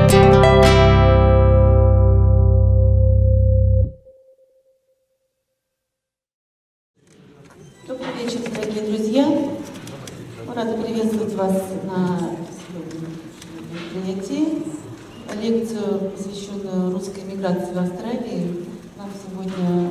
Добрый вечер, дорогие друзья. Мы рады приветствовать вас на мероприятии. Лекцию, посвященную русской миграции в Австралии, нам сегодня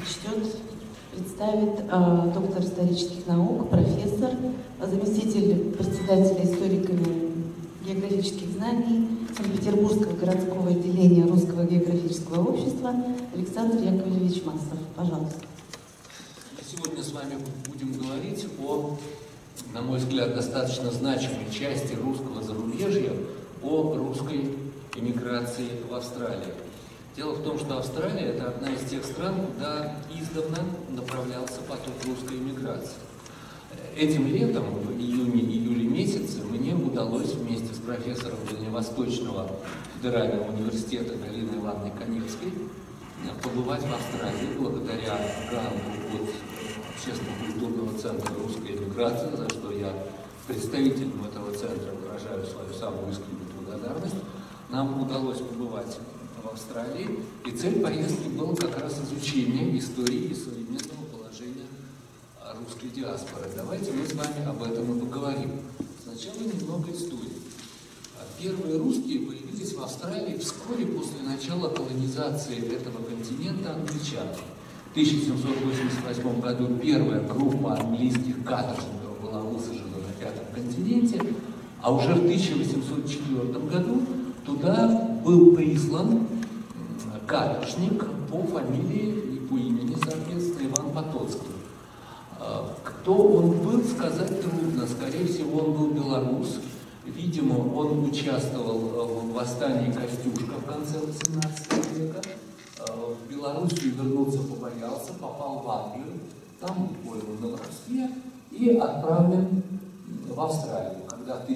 представит доктор исторических наук, профессор, заместитель председателя историко-географических знаний Санкт-Петербургского городского отделения Русского географического общества Александр Яковлевич Маслов. Пожалуйста. Сегодня с вами будем говорить о, на мой взгляд, достаточно значимой части русского зарубежья, о русской эмиграции в Австралии. Дело в том, что Австралия – это одна из тех стран, куда издавна направлялся поток русской эмиграции. Этим летом, в июне-июле месяце, мне удалось вместе с профессором Дальневосточного федерального университета Галиной Ивановной Каневской побывать в Австралии благодаря гранту от Общественно-культурного центра русской эмиграции, за что я представителям этого центра выражаю свою самую искреннюю благодарность. Нам удалось побывать в Австралии, и цель поездки была как раз изучение истории и современного положения русской диаспоры. Давайте мы с вами об этом и поговорим. Сначала немного истории. Первые русские появились в Австралии вскоре после начала колонизации этого континента англичанами. В 1788 году первая группа английских каторжников была высажена на Пятом континенте, а уже в 1804 году туда был прислан каторжник по фамилии и по имени, соответственно, Иван Потоцкий. Кто он был, сказать трудно. Скорее всего, он был белорус. Видимо, он участвовал в восстании Костюшка в конце XVIII века. В Белоруссию вернуться побоялся, попал в Англию, там пойман на воровстве и отправлен в Австралию. Когда в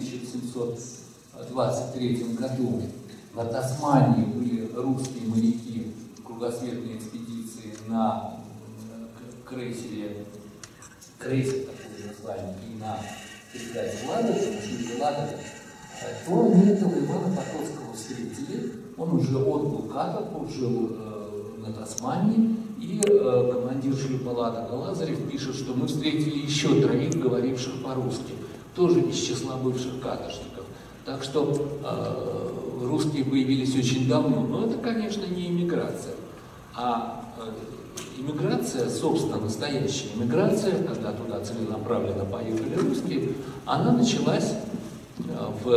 1723 году на Тасмании были русские моряки кругосветной экспедиции на крейсер такое название, и на передаче Ладога, то они этого Ивана Потоцкого встретили. Он уже отбыл каторгу, жил на Тасмании, и командир шлюпа Ладога Лазарев пишет, что мы встретили еще троих, говоривших по-русски, тоже из числа бывших каторжников. Так что русские появились очень давно, но это, конечно, не иммиграция. А иммиграция, собственно, настоящая иммиграция, когда туда целенаправленно поехали русские, она началась в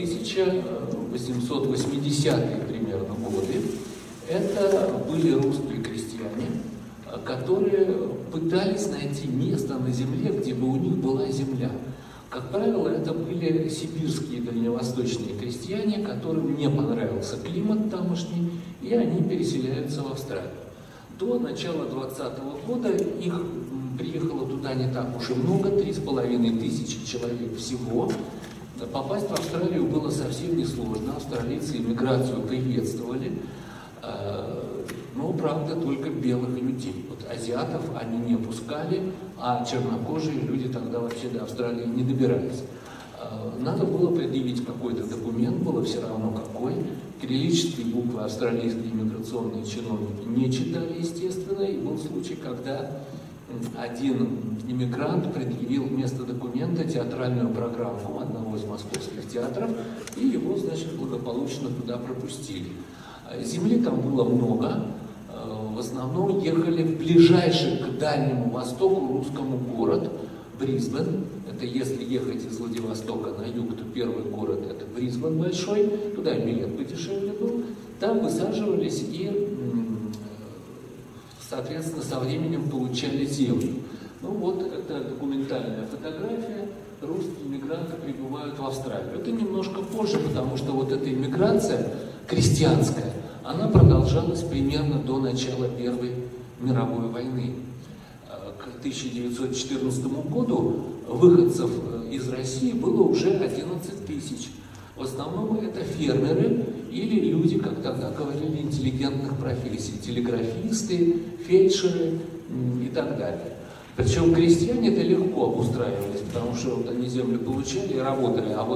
1880-е примерно годы. Это были русские крестьяне, которые пытались найти место на земле, где бы у них была земля. Как правило, это были сибирские дальневосточные крестьяне, которым не понравился климат тамошний, и они переселяются в Австралию. До начала 20-го года их приехало туда не так уж и много, 3500 человек всего. Попасть в Австралию было совсем несложно, австралийцы иммиграцию приветствовали, но, правда, только белых людей. Вот азиатов они не пускали, а чернокожие люди тогда вообще до Австралии не добирались. Надо было предъявить какой-то документ, было все равно какой. Кириллические буквы австралийские иммиграционные чиновники не читали, естественно, и был случай, когда один иммигрант предъявил вместо документа театральную программу одного из московских театров, и его, значит, благополучно туда пропустили. Земли там было много, в основном ехали в ближайший к Дальнему Востоку русскому город Брисбен. Это если ехать из Владивостока на юг, то первый город это Брисбен большой, туда и билет подешевле был. Там высаживались и, соответственно, со временем получали землю. Ну вот, это документальная фотография. Русские мигранты прибывают в Австралию. Это немножко позже, потому что вот эта иммиграция крестьянская, она продолжалась примерно до начала Первой мировой войны. К 1914 году выходцев из России было уже 11 тысяч. В основном это фермеры или люди, как тогда говорили, интеллигентных профессий, телеграфисты, фельдшеры и так далее. Причем крестьяне-то легко обустраивались, потому что вот они землю получали и работали, а вот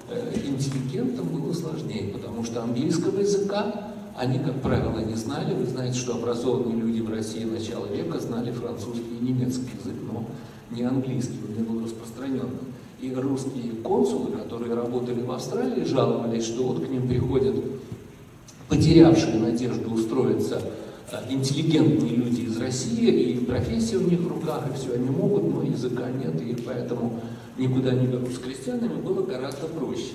интеллигентам было сложнее, потому что английского языка они, как правило, не знали. Вы знаете, что образованные люди в России начала века знали французский и немецкий язык, но не английский, он не был распространенным. И русские консулы, которые работали в Австралии, жаловались, что вот к ним приходят потерявшие надежду устроиться интеллигентные люди из России, и профессия у них в руках, и все они могут, но языка нет, и их поэтому никуда не берут. С крестьянами было гораздо проще.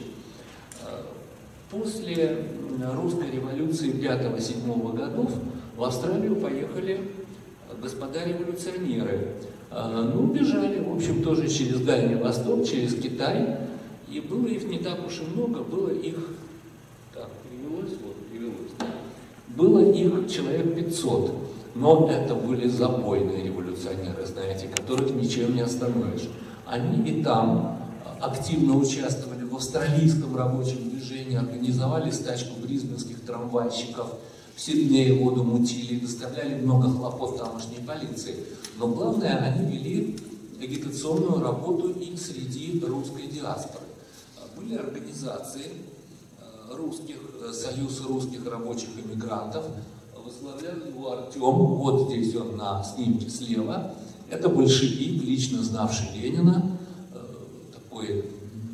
После русской революции 5-7 годов в Австралию поехали господа революционеры. Ну, бежали, в общем, тоже через Дальний Восток, через Китай, и было их не так уж и много, было их, так, перевелось, вот, перевелось, было их человек 500, но это были забойные революционеры, знаете, которых ничем не остановишь. Они и там активно участвовали в австралийском рабочем движении, организовали стачку брисбенских трамвайщиков, в Сиднее воду мутили, доставляли много хлопот тамошней полиции. Но главное, они вели агитационную работу и среди русской диаспоры. Были организации русских, Союз русских рабочих эмигрантов, возглавлял его Артем, вот здесь он на снимке слева. Это большевик, лично знавший Ленина, такой,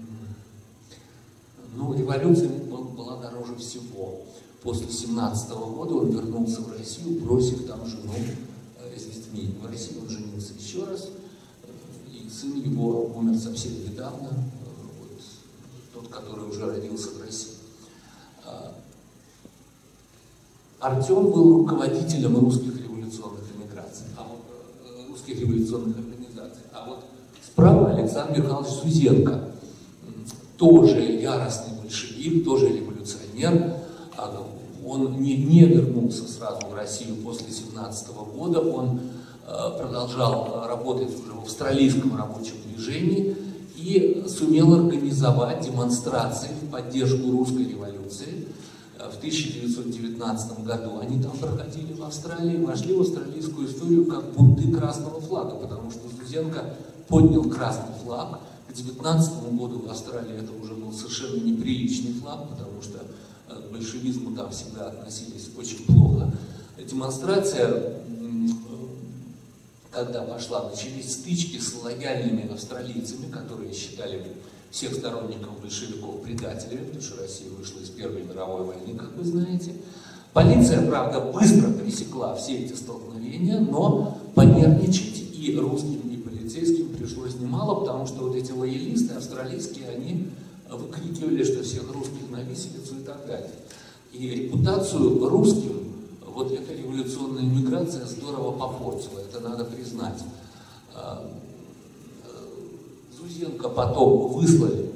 ну, революция была дороже всего. После 17-го года он вернулся в Россию, бросив там жену с детьми. В России он женился еще раз, и сын его умер совсем недавно, вот, тот, который уже родился в России. Артем был руководителем русских революционных русских революционных организаций. А вот справа Александр Михайлович Зузенко, тоже яростный большевик, тоже революционер. Он не вернулся сразу в Россию после 17-го года, он продолжал работать уже в австралийском рабочем движении и сумел организовать демонстрации в поддержку русской революции. В 1919 году они там проходили в Австралии, вошли в австралийскую историю как бунты красного флага, потому что Зузенко поднял красный флаг. К 19 году в Австралии это уже был совершенно неприличный флаг, потому что к большевизму там всегда относились очень плохо. Демонстрация, когда пошла, начались стычки с лояльными австралийцами, которые считали всех сторонников большевиков предателями, потому что Россия вышла из Первой мировой войны, как вы знаете. Полиция, правда, быстро пресекла все эти столкновения, но понервничать и русским, и полицейским пришлось немало, потому что вот эти лоялисты австралийские, они выкрикивали, что всех русских на виселицу и так далее. И репутацию русским вот эта революционная миграция здорово попортила, это надо признать. Зузенко потом выслали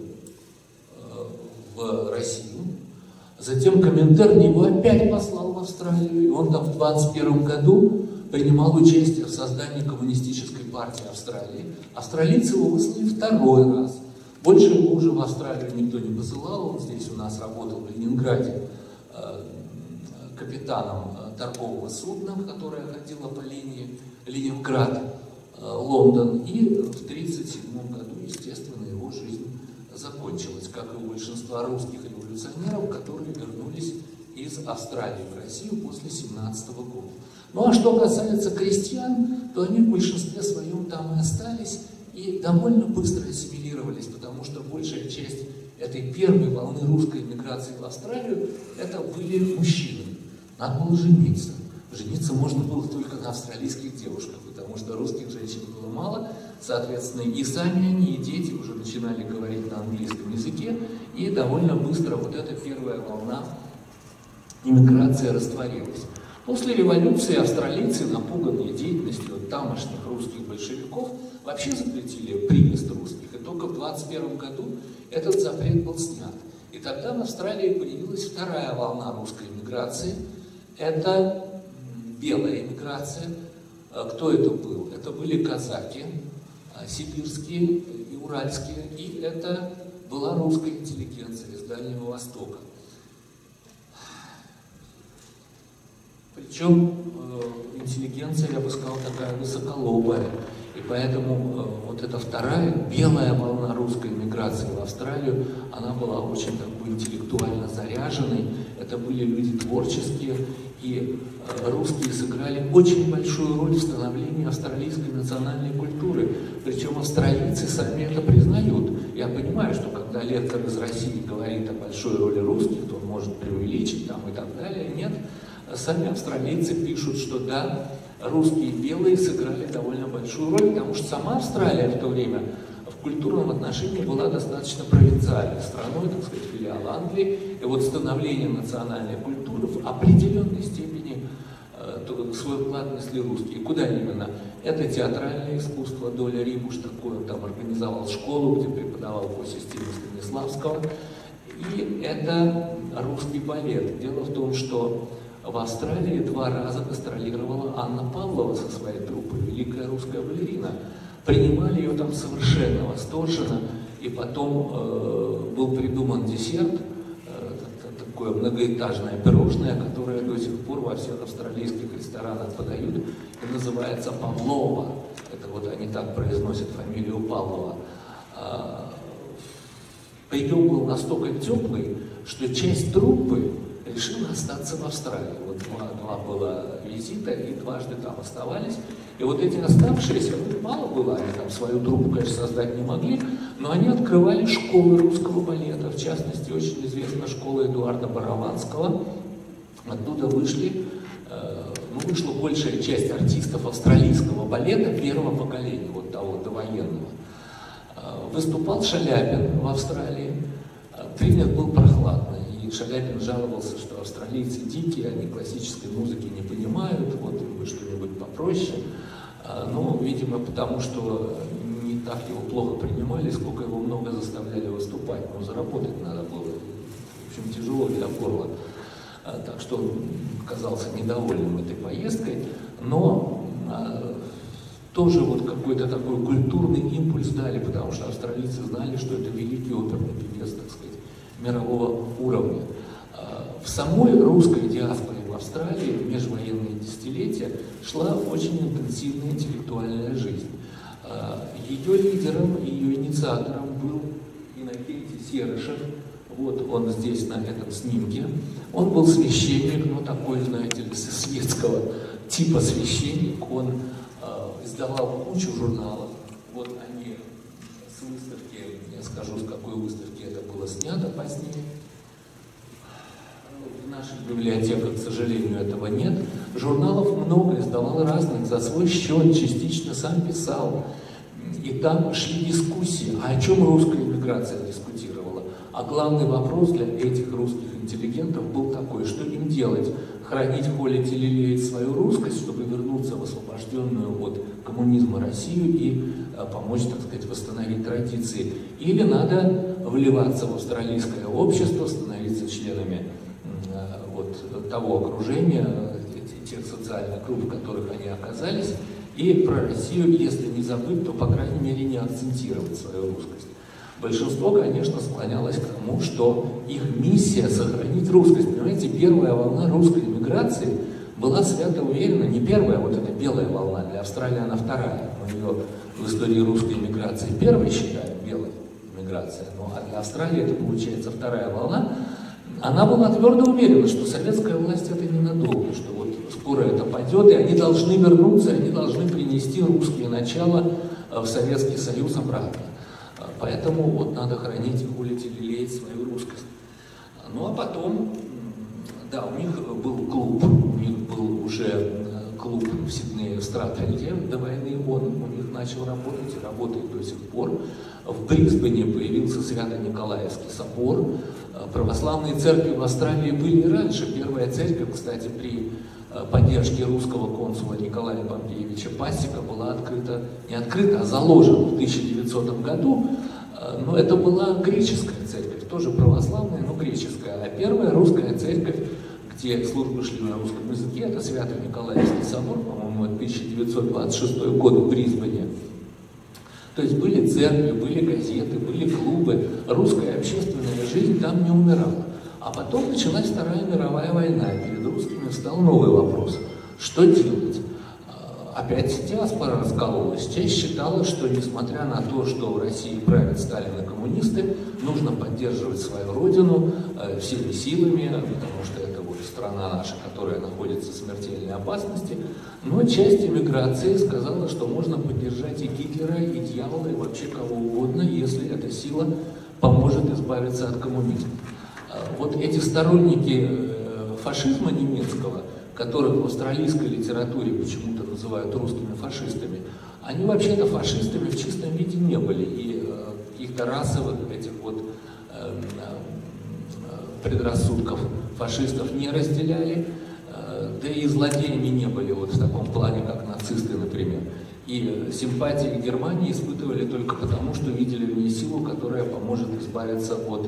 в Россию, затем Коминтерн его опять послал в Австралию, и он там в 1921 году принимал участие в создании коммунистической партии Австралии. Австралийцы его выслали второй раз. Больше его уже в Австралию никто не посылал, он здесь у нас работал в Ленинграде капитаном торгового судна, которое ходило по линии Ленинград-Лондон, и в 1937 году, естественно, его жизнь закончилась, как и у большинства русских революционеров, которые вернулись из Австралии в Россию после 1917 года. Ну а что касается крестьян, то они в большинстве своем там и остались, и довольно быстро ассимилировались, потому что большая часть этой первой волны русской эмиграции в Австралию это были мужчины. Надо было жениться. Жениться можно было только на австралийских девушках, потому что русских женщин было мало, соответственно, и сами они, и дети уже начинали говорить на английском языке, и довольно быстро вот эта первая волна иммиграции растворилась. После революции австралийцы, напуганные деятельностью тамошних русских большевиков, вообще запретили приезд русских, и только в 1921 году этот запрет был снят. И тогда в Австралии появилась вторая волна русской эмиграции. Это белая эмиграция. Кто это был? Это были казаки, сибирские и уральские, и это была русская интеллигенция из Дальнего Востока. Причем интеллигенция, я бы сказал, такая высоколобая. И поэтому вот эта вторая, белая волна русской эмиграции в Австралию, она была очень такой интеллектуально заряженной. Это были люди творческие, и русские сыграли очень большую роль в становлении австралийской национальной культуры. Причем австралийцы сами это признают. Я понимаю, что когда лектор из России говорит о большой роли русских, то он может преувеличить там и так далее. Нет, сами австралийцы пишут, что да, русские белые сыграли довольно большую роль, потому что сама Австралия в то время в культурном отношении была достаточно провинциальной страной, так сказать, филиал Англии. И вот становление национальной культуры в определенной степени свой вклад внесли русские. И куда именно? Это театральное искусство, Доля Рибуш, такой он там организовал школу, где преподавал по системе Станиславского. И это русский балет. Дело в том, что в Австралии 2 раза гастролировала Анна Павлова со своей труппой, великая русская балерина. Принимали ее там совершенно восторженно, и потом был придуман десерт, такое многоэтажное пирожное, которое до сих пор во всех австралийских ресторанах подают, и называется Павлова. Это вот они так произносят фамилию Павлова. Прием был настолько теплый, что часть труппы решила остаться в Австралии. Вот два было визита, и дважды там оставались. И вот эти оставшиеся, мало было, они там свою труппу, конечно, создать не могли, но они открывали школы русского балета, в частности, очень известна школа Эдуарда Бараванского. Оттуда вышла большая часть артистов австралийского балета первого поколения, вот того довоенного. Выступал Шаляпин в Австралии, климат был прохладный. Шаляпин жаловался, что австралийцы дикие, они классической музыки не понимают, вот им бы что-нибудь попроще. Ну, видимо, потому что не так его плохо принимали, сколько его много заставляли выступать. Но заработать надо было, в общем, тяжело для горла. Так что он казался недовольным этой поездкой, но тоже вот какой-то такой культурный импульс дали, потому что австралийцы знали, что это великий оперный певец, так сказать, мирового уровня. В самой русской диаспоре в Австралии в межвоенные десятилетия шла очень интенсивная интеллектуальная жизнь. Ее лидером, ее инициатором был Иннокентий Серышев. Вот он здесь на этом снимке. Он был священник, ну такой, знаете ли, светского типа священник. Он издавал кучу журналов. Вот они с выставки, я скажу, с какой выставки это было снято позднее. В наших библиотеках, к сожалению, этого нет. Журналов много, издавал разных, за свой счет, частично сам писал. И там шли дискуссии, а о чем русская эмиграция дискутировала. А главный вопрос для этих русских интеллигентов был такой, что им делать? Хранить, холить или лелеять свою русскость, чтобы вернуться в освобожденную от коммунизма Россию и помочь, так сказать, восстановить традиции. Или надо вливаться в австралийское общество, становиться членами вот того окружения, тех социальных групп, в которых они оказались, и про Россию, если не забыть, то, по крайней мере, не акцентировать свою русскость. Большинство, конечно, склонялось к тому, что их миссия — сохранить русскость. Понимаете, первая волна русской эмиграции была свято уверена, не первая, вот эта белая волна, для Австралии она вторая. Мы ее в истории русской эмиграции первой считаем, белой эмиграцией, а для Австралии это получается вторая волна. Она была твердо уверена, что советская власть это ненадолго, что вот скоро это пойдет, и они должны вернуться, они должны принести русские начала в Советский Союз обратно. Поэтому вот надо хранить, холить и лелеять свою русскость. Ну а потом, да, у них был клуб, у них был уже клуб в Сиднее, в Стратфилде до войны, он у них начал работать и работает до сих пор. В Брисбене появился Свято-Николаевский собор. Православные церкви в Австралии были и раньше. Первая церковь, кстати, при поддержке русского консула Николая Помпеевича Пасека была открыта, не открыта, а заложена в 1900 году. Но это была греческая церковь, тоже православная, но греческая. А первая русская церковь, где службы шли на русском языке, это Свято-Николаевский собор, по-моему, 1926 год в Брисбене. То есть были церкви, были газеты, были клубы, русская общественная жизнь там не умирала. А потом началась Вторая мировая война, и перед русскими встал новый вопрос. Что делать? опять диаспора раскололась. Часть считала, что несмотря на то, что в России правят Сталин и коммунисты, нужно поддерживать свою родину всеми силами, потому что это вот страна наша, которая находится в смертельной опасности. Но часть эмиграции сказала, что можно поддержать и Гитлера, и дьявола, и вообще кого угодно, если эта сила поможет избавиться от коммунизма. Вот эти сторонники фашизма немецкого, которых в австралийской литературе почему-то называют русскими фашистами, они вообще-то фашистами в чистом виде не были, и каких-то расовых этих вот предрассудков фашистов не разделяли, да и злодеями не были вот в таком плане, как нацисты, например. И симпатии к Германии испытывали только потому, что видели в ней силу, которая поможет избавиться от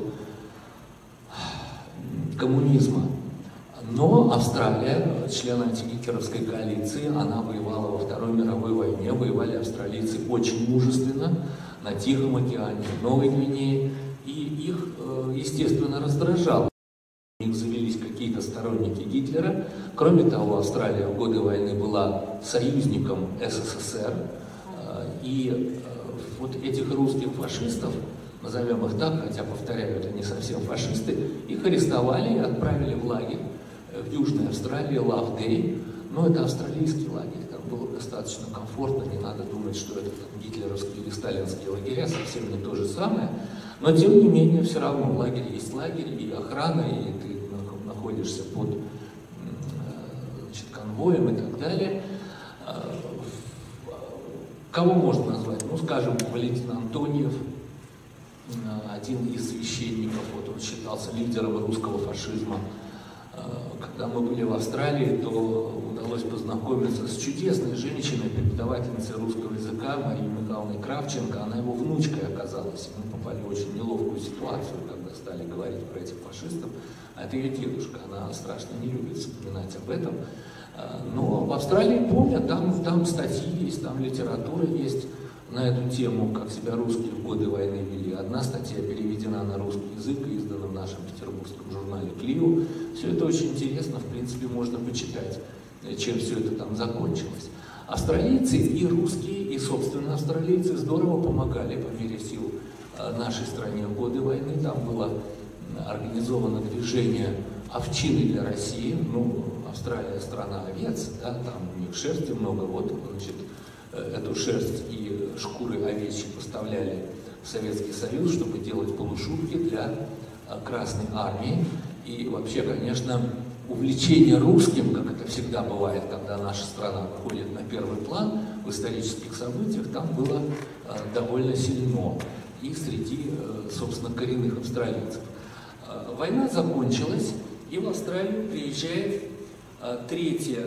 коммунизма. Но Австралия, член антигитлеровской коалиции, она воевала во Второй мировой войне, воевали австралийцы очень мужественно на Тихом океане, в Новой Гвинее, и их, естественно, раздражало. У них завелись какие-то сторонники Гитлера. Кроме того, Австралия в годы войны была союзником СССР, и вот этих русских фашистов, назовем их так, хотя, повторяю, это не совсем фашисты, их арестовали и отправили в лагерь в Южной Австралии, Лавдей. Но это австралийский лагерь, там было достаточно комфортно, не надо думать, что это там гитлеровские или сталинские лагеря, совсем не то же самое. Но, тем не менее, все равно лагерь есть лагерь, и охрана, и ты находишься под конвоем и так далее. Кого можно назвать? Ну, скажем, Валентин Антониев, один из священников, вот он считался лидером русского фашизма. Когда мы были в Австралии, то удалось познакомиться с чудесной женщиной, преподавательницей русского языка Марией Михайловной Кравченко. Она его внучкой оказалась. Мы попали в очень неловкую ситуацию, когда стали говорить про этих фашистов. А это ее дедушка, она страшно не любит вспоминать об этом. Но в Австралии помнят, там статьи есть, там литература есть на эту тему, как себя русские в годы войны вели. Одна статья переведена на русский язык и издана в нашем петербургском журнале «Клио». Все это очень интересно, в принципе, можно почитать, чем все это там закончилось. Австралийцы и русские, и, собственно, австралийцы здорово помогали по мере сил нашей стране в годы войны. Там было организовано движение «Овчины для России». Ну, Австралия страна овец, да, там у них шерсти много, вот, значит, эту шерсть и шкуры овечьи поставляли в Советский Союз, чтобы делать полушубки для Красной Армии. И вообще, конечно, увлечение русским, как это всегда бывает, когда наша страна выходит на первый план в исторических событиях, там было довольно сильно и среди, собственно, коренных австралийцев. Война закончилась, и в Австралию приезжает третья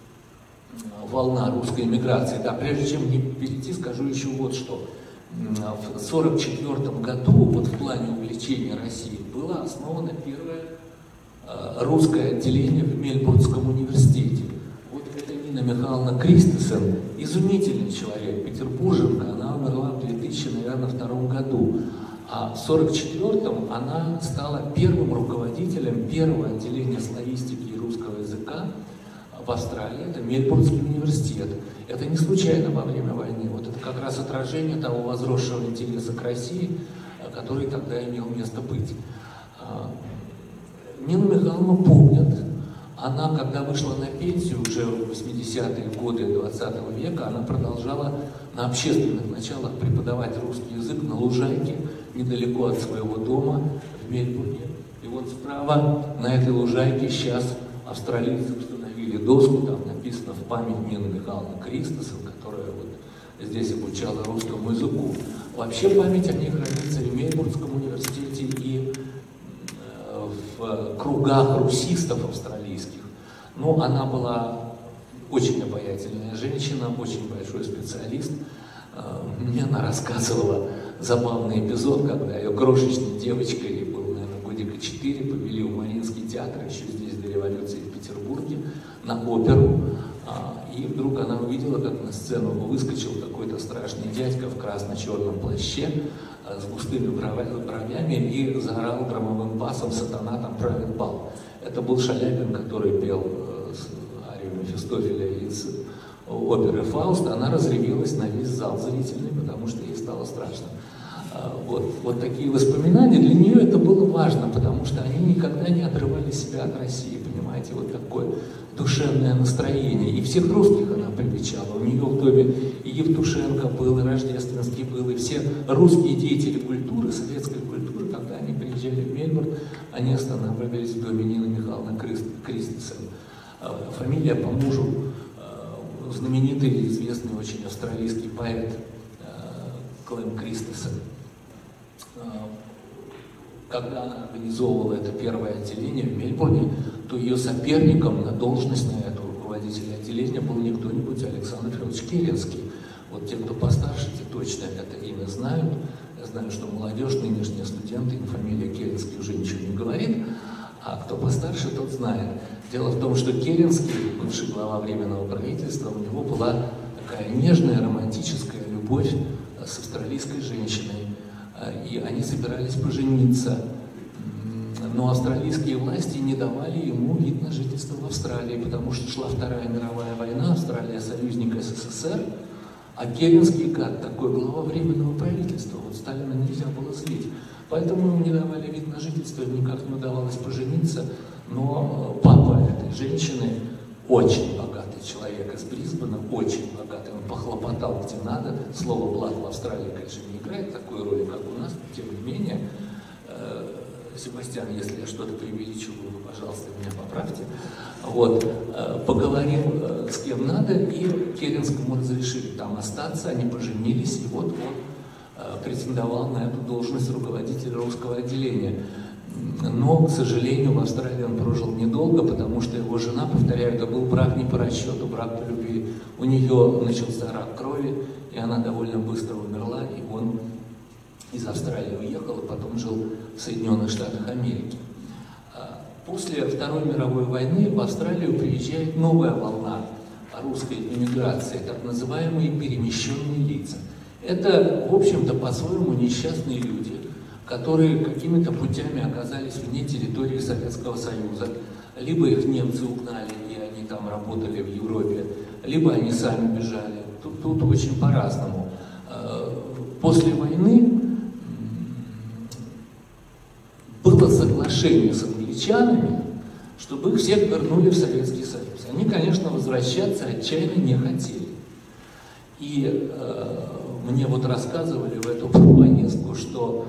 волна русской эмиграции. Да, прежде чем не перейти, скажу еще вот что. В 1944 году, вот в плане увлечения России, было основано первое русское отделение в Мельбурнском университете. Вот это Нина Михайловна Кристенсен, изумительный человек, петербурженка, она умерла в 2002 году. А в 1944-м она стала первым руководителем первого отделения славистики и русского языка в Австралии. Это Мельбурнский университет. Это не случайно во время войны. Вот это как раз отражение того возросшего интереса к России, который тогда имел место быть. Нину Михайловну помнят. Она, когда вышла на пенсию уже в 80-е годы 20 века, она продолжала на общественных началах преподавать русский язык на лужайке, недалеко от своего дома в Мельбурне. И вот справа на этой лужайке сейчас австралийцы установили доску, там написано «В память Нины Михайловны Кристенсен», которая вот здесь обучала русскому языку. Вообще память о ней хранится и в Мельбурнском университете, и в кругах русистов австралийских. Но она была очень обаятельная женщина, очень большой специалист. Мне она рассказывала забавный эпизод, когда ее крошечной девочкой, ей было, наверное, годика 4, повели в Мариинский театр, еще здесь до революции в Петербурге, на оперу. И вдруг она увидела, как на сцену выскочил какой-то страшный дядька в красно-черном плаще с густыми бровями и заорал громовым басом «Сатана там правит бал». Это был Шаляпин, который пел арию Мефистофеля из оперы «Фауст», она разревелась на весь зал зрительный, потому что ей стало страшно. Вот такие воспоминания, для нее это было важно, потому что они никогда не отрывали себя от России, понимаете, вот такое душевное настроение. И всех русских она привечала. У нее в доме и Евтушенко был, и Рождественский был, и все русские деятели культуры, советской культуры, когда они приезжали в Мельбурн, они останавливались в доме Нины Михайловны Кристенсен. Фамилия по мужу знаменитый и известный очень австралийский поэт Клэм Кристенсен. Когда она организовывала это первое отделение в Мельбурне, то ее соперником на должность на эту руководителя отделения был не кто-нибудь, а Александр Федорович Керенский. Вот те, кто постарше, те точно это имя знают. Я знаю, что молодежь, нынешние студенты, фамилия Керенский уже ничего не говорит, а кто постарше, тот знает. Дело в том, что Керенский, бывший глава Временного правительства, у него была такая нежная, романтическая любовь с австралийской женщиной. И они собирались пожениться. Но австралийские власти не давали ему вид на жительство в Австралии, потому что шла Вторая мировая война, Австралия союзник СССР, а Керенский, как такой глава Временного правительства, вот Сталина нельзя было злить. Поэтому ему не давали вид на жительство, никак не удавалось пожениться. Но папа этой женщины, очень богатый человек из Брисбена, очень богатый, он похлопотал где надо. Слово «блат» в Австралии, конечно, не играет такой роли, как у нас, тем не менее. Себастьян, если я что-то преувеличиваю, вы, пожалуйста, меня поправьте. Вот, поговорил с кем надо, и Керенскому разрешили там остаться, они поженились, и вот он претендовал на эту должность руководителя русского отделения. Но, к сожалению, в Австралии он прожил недолго, потому что его жена, повторяю, это был брак не по расчету, брак по любви. У нее начался рак крови, и она довольно быстро умерла, и он из Австралии уехал, и потом жил в Соединенных Штатах Америки. После Второй мировой войны в Австралию приезжает новая волна русской эмиграции, так называемые перемещенные лица. Это, в общем-то, по-своему несчастные люди, которые какими-то путями оказались вне территории Советского Союза. Либо их немцы угнали, и они там работали в Европе, либо они сами бежали. Тут очень по-разному. После войны было соглашение с англичанами, чтобы их всех вернули в Советский Союз. Они, конечно, возвращаться отчаянно не хотели. И мне вот рассказывали в эту поездку, что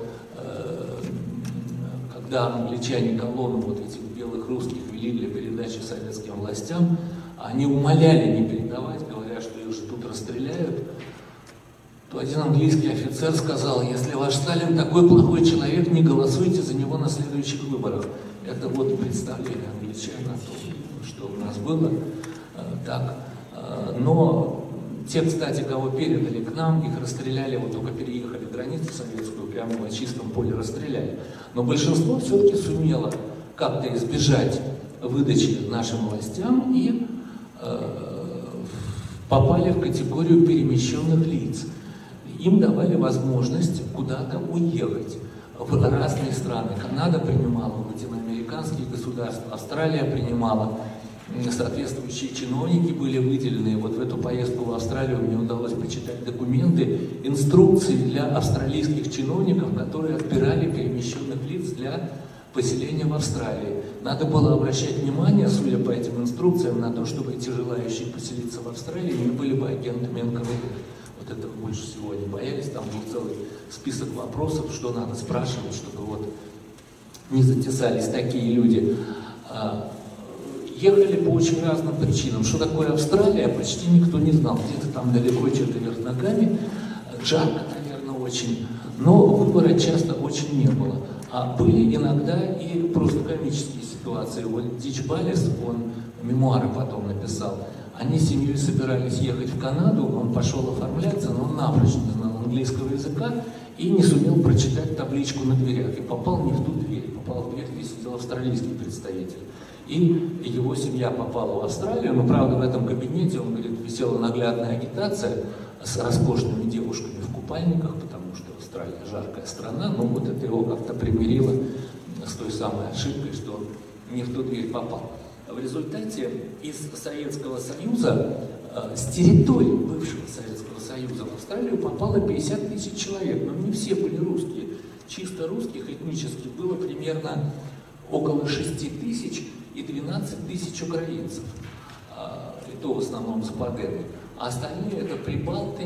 когда англичане колонну вот этих белых русских вели для передачи советским властям, они умоляли не передавать, говоря, что их же тут расстреляют, то один английский офицер сказал: если ваш Сталин такой плохой человек, не голосуйте за него на следующих выборах. Это вот представление англичан о том, что у нас было. Так. Но те, кстати, кого передали к нам, их расстреляли, вот только переехали границу советскую, прямо на чистом поле расстреляли. Но большинство все-таки сумело как-то избежать выдачи нашим властям и попали в категорию перемещенных лиц. Им давали возможность куда-то уехать в разные страны. Канада принимала, латиноамериканские государства, Австралия принимала. Соответствующие чиновники были выделены. Вот в эту поездку в Австралию мне удалось почитать документы, инструкции для австралийских чиновников, которые отбирали перемещенных лиц для поселения в Австралии. Надо было обращать внимание, судя по этим инструкциям, на то, чтобы эти желающие поселиться в Австралии не были бы агентами НКВД. Вот этого больше всего они боялись. Там был целый список вопросов, что надо спрашивать, чтобы вот не затесались такие люди. Ехали по очень разным причинам. Что такое Австралия, почти никто не знал. Где-то там далеко, что-то вверх ногами. Жарко, наверное, очень. Но выбора часто очень не было. А были иногда и просто комические ситуации. Вот Дич Баллес, он мемуары потом написал. Они с семьей собирались ехать в Канаду, он пошел оформляться, но он напрочь не знал английского языка и не сумел прочитать табличку на дверях. И попал не в ту дверь, попал в дверь, где сидел австралийский представитель. И его семья попала в Австралию, но, правда, в этом кабинете, он говорит, висела наглядная агитация с роскошными девушками в купальниках, потому что Австралия жаркая страна, но вот это его как-то примирило с той самой ошибкой, что он не в ту дверь попал. В результате из Советского Союза с территории бывшего Советского Союза в Австралию попало 50 тысяч человек, но не все были русские. Чисто русских этнически было примерно около 6 тысяч и 12 тысяч украинцев, и то в основном западенные. А остальные это прибалты,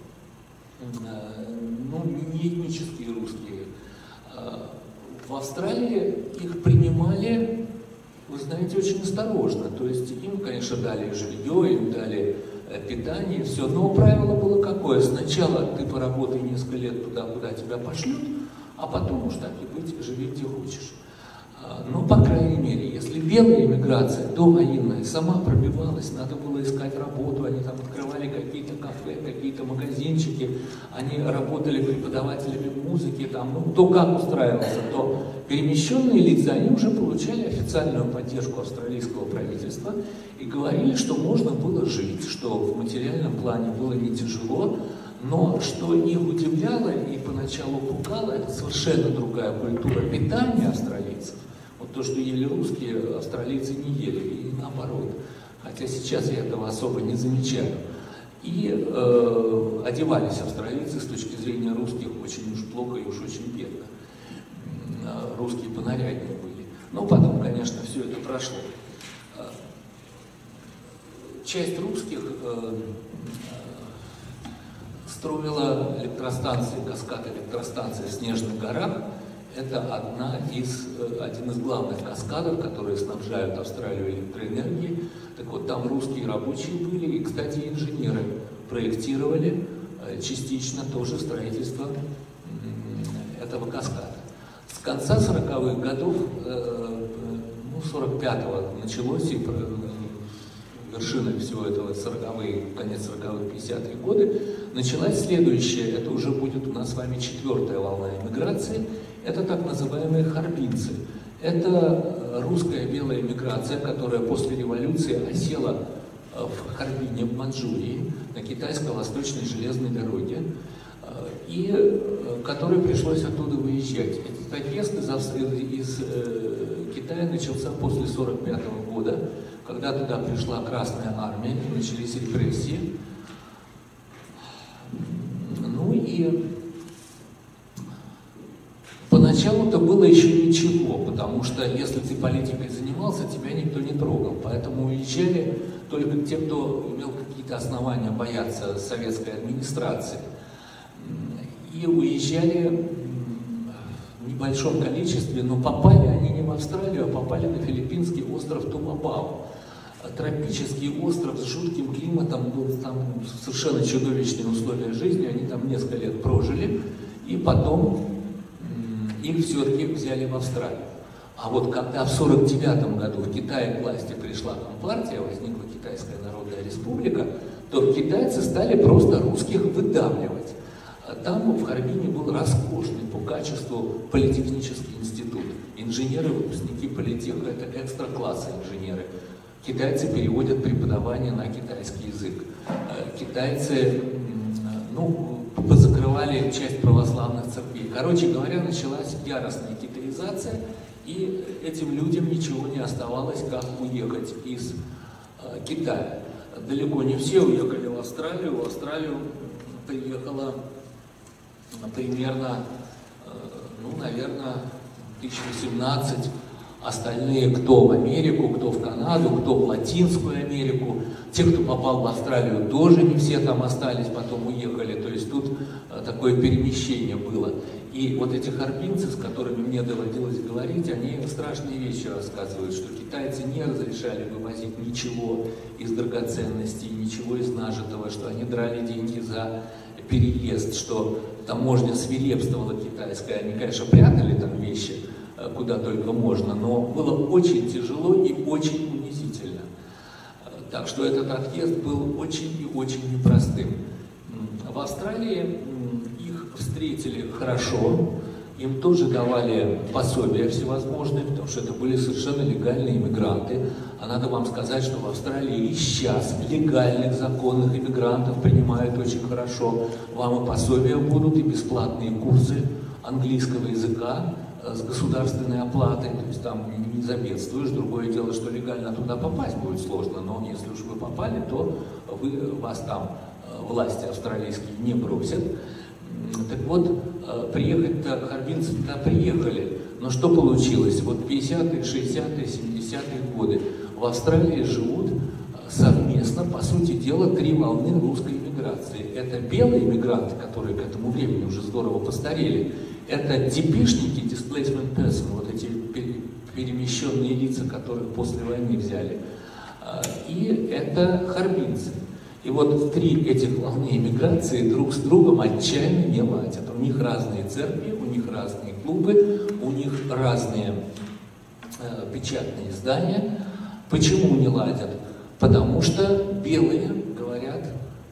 ну, не этнические русские. В Австралии их принимали, вы знаете, очень осторожно. То есть им, конечно, дали жилье, им дали питание, все. Но правило было какое? Сначала ты поработай несколько лет туда, куда тебя пошлют, а потом уж так и быть, живи где хочешь. Но, по крайней мере, если белая эмиграция довоенная сама пробивалась, надо было искать работу, они там открывали какие-то кафе, какие-то магазинчики, они работали преподавателями музыки, там, ну, кто как устраивался, то перемещенные лица, они уже получали официальную поддержку австралийского правительства и говорили, что можно было жить, что в материальном плане было не тяжело, но что их удивляло и поначалу пугало, это совершенно другая культура питания австралийцев. Вот то, что ели русские, австралийцы не ели, и наоборот. Хотя сейчас я этого особо не замечаю. И одевались австралийцы с точки зрения русских очень уж плохо и уж очень бедно. Русские понаряднее были. Но потом, конечно, все это прошло. Часть русских строила электростанции, каскад электростанций в Снежных горах. Это один из главных каскадов, которые снабжают Австралию электроэнергией. Так вот, там русские рабочие были, и, кстати, инженеры проектировали частично тоже строительство этого каскада. С конца 40-х годов, 45-го началось, и вершиной всего этого конец 40-х, 50-е годы, началась следующая, это уже будет у нас с вами 4-я волна эмиграции, это так называемые харбинцы. Это русская белая эмиграция, которая после революции осела в Харбине, в Манчжурии, на китайско-восточной железной дороге, и которой пришлось оттуда выезжать. Этот отъезд из Китая начался после 1945 года, когда туда пришла Красная Армия, и начались репрессии. Ну и поначалу-то было еще ничего, потому что если ты политикой занимался, тебя никто не трогал. Поэтому уезжали только те, кто имел какие-то основания бояться советской администрации. И уезжали в небольшом количестве, но попали они не в Австралию, а попали на филиппинский остров Тумабау. Тропический остров с жутким климатом, был там совершенно чудовищные условия жизни, они там несколько лет прожили, и потом их все-таки взяли в Австралию. А вот когда в 1949 году в Китае к власти пришла Компартия, возникла Китайская Народная Республика, то китайцы стали просто русских выдавливать. Там в Харбине был роскошный по качеству политехнический институт. Инженеры, выпускники политеха, это экстра-класса инженеры. Китайцы переводят преподавание на китайский язык. Китайцы, позакрывали часть православных церквей. Короче говоря, началась яростная китаизация, и этим людям ничего не оставалось, как уехать из Китая. Далеко не все уехали в Австралию. В Австралию приехало примерно, наверное, 1018. Остальные, кто в Америку, кто в Канаду, кто в Латинскую Америку. Те, кто попал в Австралию, тоже не все там остались, потом уехали. То есть тут такое перемещение было. И вот эти харбинцы, с которыми мне доводилось говорить, они страшные вещи рассказывают, что китайцы не разрешали вывозить ничего из драгоценностей, ничего из нажитого, что они драли деньги за переезд, что таможня свирепствовала китайская. Они, конечно, прятали там вещи куда только можно, но было очень тяжело и очень унизительно. Так что этот отъезд был очень и очень непростым. В Австралии их встретили хорошо, им тоже давали пособия всевозможные, потому что это были совершенно легальные иммигранты. А надо вам сказать, что в Австралии и сейчас легальных, законных иммигрантов принимают очень хорошо. Вам и пособия будут, и бесплатные курсы английского языка. с государственной оплатой, то есть там не забедствуешь. Другое дело, что легально туда попасть будет сложно, но если уж вы попали, то вас там власти австралийские не бросят. Так вот, приехать-то харбинцы-то приехали. Но что получилось? Вот 50-е, 60-е, 70-е годы в Австралии живут совместно, по сути дела, 3 волны русской иммиграции. Это белые иммигранты, которые к этому времени уже здорово постарели. Это депешники, displacement person, вот эти перемещенные лица, которых после войны взяли. И это харбинцы. И вот 3 этих волны иммиграции друг с другом отчаянно не ладят. У них разные церкви, у них разные клубы, у них разные печатные издания. Почему не ладят? Потому что белые говорят,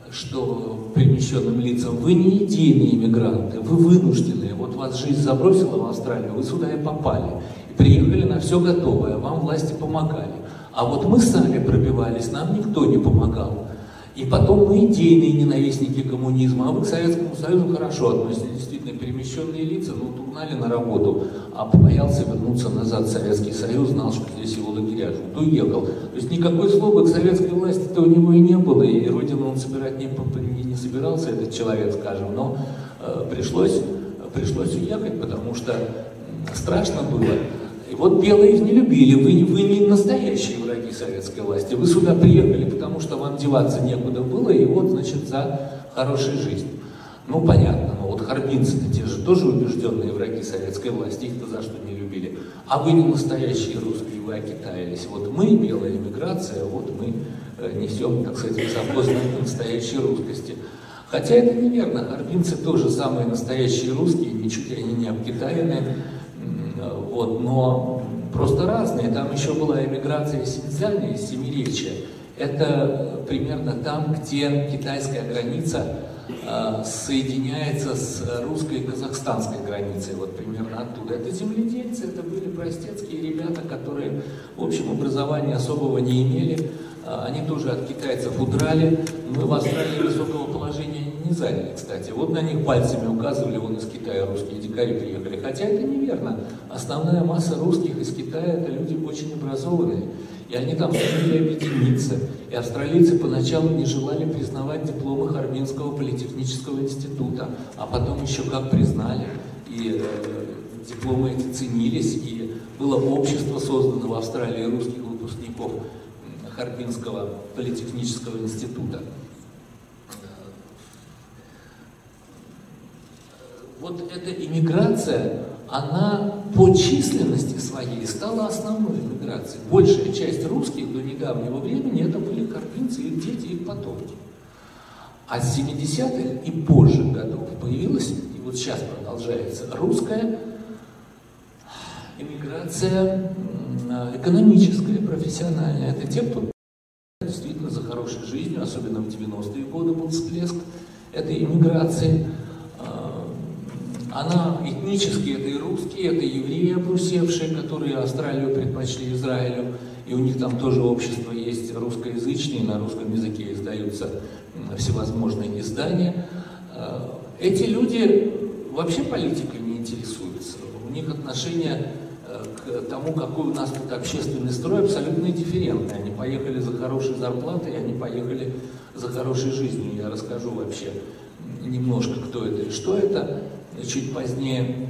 что перемещенным лицам: вы не идейные иммигранты, вы вынужденные. Вот вас жизнь забросила в Австралию, вы сюда и попали. И приехали на все готовое, вам власти помогали. А вот мы сами пробивались, нам никто не помогал. И потом мы идейные ненавистники коммунизма, а вы к Советскому Союзу хорошо относитесь. Действительно, перемещенные лица, угнали на работу, а побоялся вернуться назад в Советский Союз, знал, что здесь его лагеря ждут, уехал. То есть никакой злобы к советской власти-то у него и не было, и родину он собирать не собирался, этот человек, скажем, но пришлось уехать, потому что страшно было. И вот белые их не любили, вы не настоящие враги советской власти, вы сюда приехали, потому что вам деваться некуда было, и вот, значит, за хорошую жизнь. Ну, понятно, но вот харбинцы-то те же тоже убежденные враги советской власти, их-то за что не любили. А вы не настоящие русские, вы окитаялись. Вот мы, белая иммиграция, вот мы несем, так сказать, запознанные настоящей русскости. Хотя это неверно, харбинцы тоже самые настоящие русские, ничуть они не обкитаены. Вот, но просто разные. Там еще была эмиграция из Синьцзяня, из Семиречья. Это примерно там, где китайская граница соединяется с русской и казахстанской границей. Вот примерно оттуда. Это земледельцы, это были простецкие ребята, которые, в общем, образования особого не имели. Они тоже от китайцев удрали. Мы в Австралии высокого положения не заняли, кстати. Вот на них пальцами указывали, вон из Китая русские дикари приехали. Хотя это неверно. Основная масса русских из Китая — это люди очень образованные. И они там сумели объединиться. И австралийцы поначалу не желали признавать дипломы Харбинского политехнического института. А потом еще как признали. И дипломы эти ценились. И было общество создано в Австралии русских выпускников Харбинского политехнического института. Вот эта иммиграция, она по численности своей стала основной иммиграцией. Большая часть русских до недавнего времени это были харбинцы, их дети, их потомки. А с 70-х и позже годов появилась, и вот сейчас продолжается, русская иммиграция экономическая, профессиональная. Это те, кто действительно за хорошей жизнью, особенно в 90-е годы был всплеск этой иммиграции. Она этнически, это и русские, это евреи обрусевшие, которые Австралию предпочли Израилю, и у них там тоже общество есть русскоязычные, на русском языке издаются всевозможные издания. Эти люди вообще политикой не интересуются, у них отношение к тому, какой у нас тут общественный строй, абсолютно дифферентный. Они поехали за хорошей зарплатой, они поехали за хорошей жизнью. Я расскажу вообще немножко, кто это и что это, чуть позднее.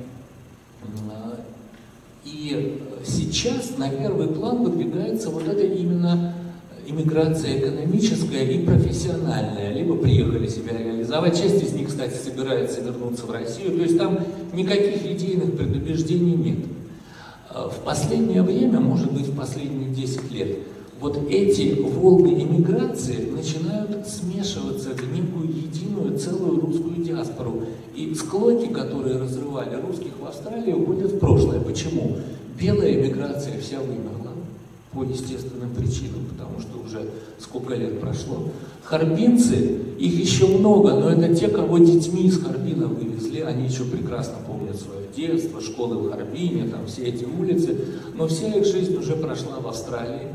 И сейчас на первый план выдвигается вот эта именно иммиграция экономическая и профессиональная. Либо приехали себя реализовать. Часть из них, кстати, собирается вернуться в Россию. То есть там никаких идейных предубеждений нет. В последнее время, может быть, в последние 10 лет, вот эти волны иммиграции начинают смешиваться в некую единую целую русскую диаспору. И склоки, которые разрывали русских в Австралии, уходят в прошлое. Почему? Белая иммиграция вся вымерла по естественным причинам, потому что уже сколько лет прошло. Харбинцы, их еще много, но это те, кого детьми из Харбина вывезли, они еще прекрасно помнят свое детство, школы в Харбине, там все эти улицы, но вся их жизнь уже прошла в Австралии.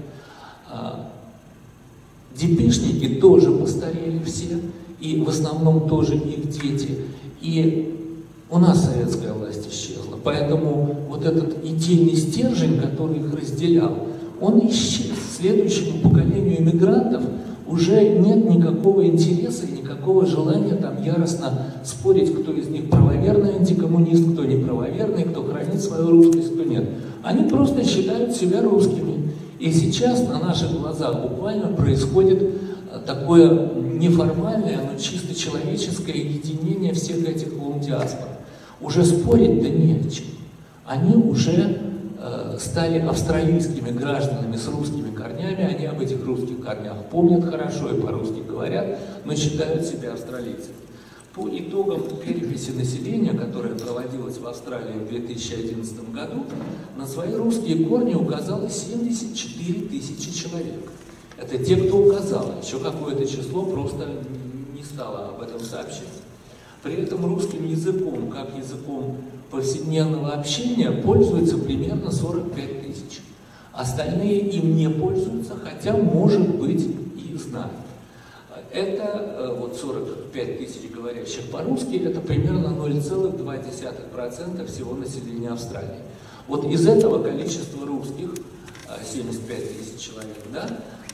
Депешники тоже постарели все, и в основном тоже их дети. И У нас советская власть исчезла, поэтому вот этот идейный стержень, который их разделял, он исчез. Следующему поколению иммигрантов уже нет никакого интереса и никакого желания там яростно спорить, кто из них правоверный антикоммунист, кто неправоверный, кто хранит свою русскость, кто нет. Они просто считают себя русскими. И сейчас на наших глазах буквально происходит такое неформальное, но чисто человеческое единение всех этих волн диаспор. Уже спорить-то не о чем. Они уже стали австралийскими гражданами с русскими корнями, они об этих русских корнях помнят хорошо и по-русски говорят, но считают себя австралийцами. По итогам переписи населения, которая проводилась в Австралии в 2011 году, на свои русские корни указало 74 тысячи человек. Это те, кто указал, еще какое-то число просто не стало об этом сообщать. При этом русским языком, как языком повседневного общения, пользуется примерно 45 тысяч. Остальные им не пользуются, хотя, может быть, и знают. Это вот 45 тысяч говорящих по-русски, это примерно 0,2% всего населения Австралии. Вот из этого количества русских, 75 тысяч человек, да,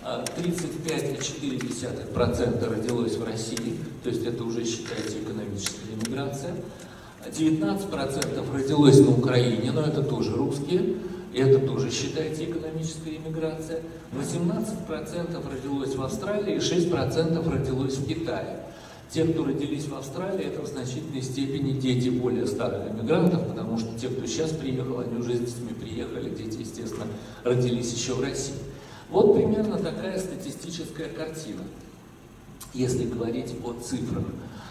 35,4% родилось в России, то есть это уже считается экономическая иммиграция. 19% родилось на Украине, но это тоже русские, и это тоже считается экономическая иммиграция. 18% родилось в Австралии и 6% родилось в Китае. Те, кто родились в Австралии, это в значительной степени дети более старых иммигрантов, потому что те, кто сейчас приехал, они уже с детьми приехали, дети, естественно, родились еще в России. Вот примерно такая статистическая картина, если говорить о цифрах.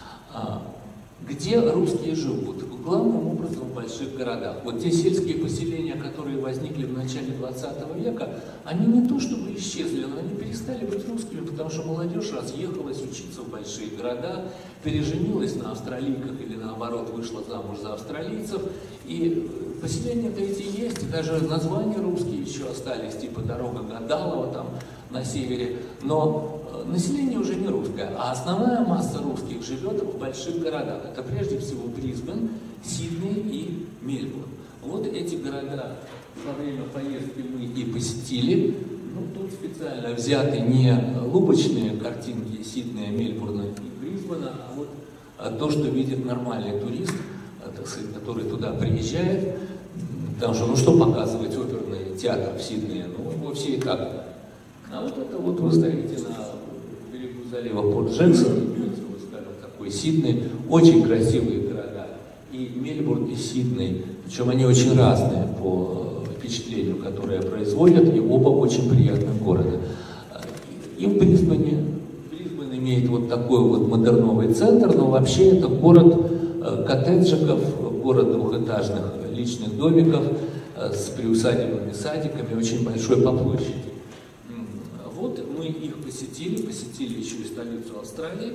Где русские живут? Главным образом в больших городах. Вот те сельские поселения, которые возникли в начале 20 века, они не то чтобы исчезли, но они перестали быть русскими, потому что молодежь разъехалась учиться в большие города, переженилась на австралийках или наоборот вышла замуж за австралийцев. И поселения-то эти есть, и даже названия русские еще остались, типа дорога Гадалова там на севере, но население уже не русское, а основная масса русских живет в больших городах. Это прежде всего Брисбен, Сидней и Мельбурн. Вот эти города во время поездки мы и посетили. Ну, тут специально взяты не лубочные картинки Сиднея, Мельбурна и Брисбена, а вот то, что видит нормальный турист, так сказать, который туда приезжает. Потому что, ну что показывать оперный театр в Сиднее? Ну, его все и так. А вот это вот вы стоите на берегу залива Порт-Джексон, скажем, такой Сидней, очень красивые города. И Мельбурн, и Сидней, причем они очень разные по впечатлению, которое производят, и оба очень приятных города. И в Брисбене, Брисбен имеет вот такой вот модерновый центр, но вообще это город коттеджиков, город двухэтажных личных домиков с приусадебными садиками, очень большой по площади. Вот мы их посетили еще и столицу Австралии.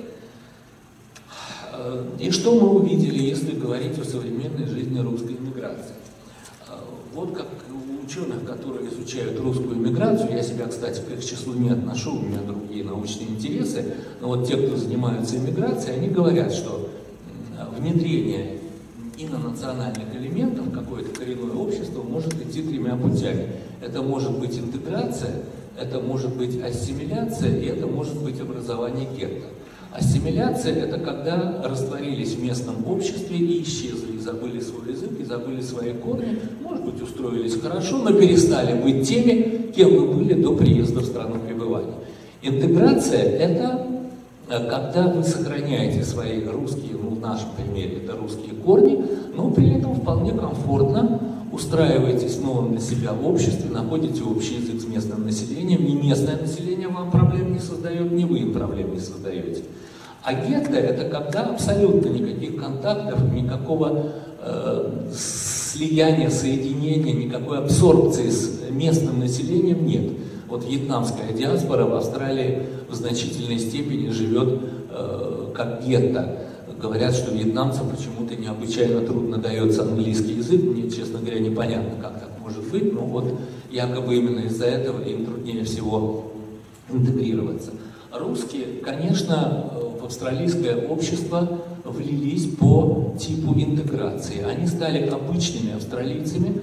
И что мы увидели, если говорить о современной жизни русской иммиграции? Вот как у ученых, которые изучают русскую иммиграцию, я себя, кстати, к их числу не отношу, у меня другие научные интересы, но вот те, кто занимаются иммиграцией, они говорят, что внедрение инонациональных элементов в какое-то коренное общество может идти тремя путями. Это может быть интеграция, это может быть ассимиляция, и это может быть образование гетто. Ассимиляция – это когда растворились в местном обществе и исчезли, и забыли свой язык, и забыли свои корни, может быть, устроились хорошо, но перестали быть теми, кем вы были до приезда в страну пребывания. Интеграция – это когда вы сохраняете свои русские, ну в нашем примере это русские корни, но при этом вполне комфортно устраиваетесь в новом для себя в обществе, находите общий язык с местным населением, ни местное население вам проблем не создает, ни вы им проблем не создаете. А гетто – это когда абсолютно никаких контактов, никакого слияния, соединения, никакой абсорбции с местным населением нет. Вот вьетнамская диаспора в Австралии в значительной степени живет как гетто. Говорят, что вьетнамцам почему-то необычайно трудно дается английский язык. Мне, честно говоря, непонятно, как так может быть, но вот якобы именно из-за этого им труднее всего интегрироваться. Русские, конечно, в австралийское общество влились по типу интеграции. Они стали обычными австралийцами,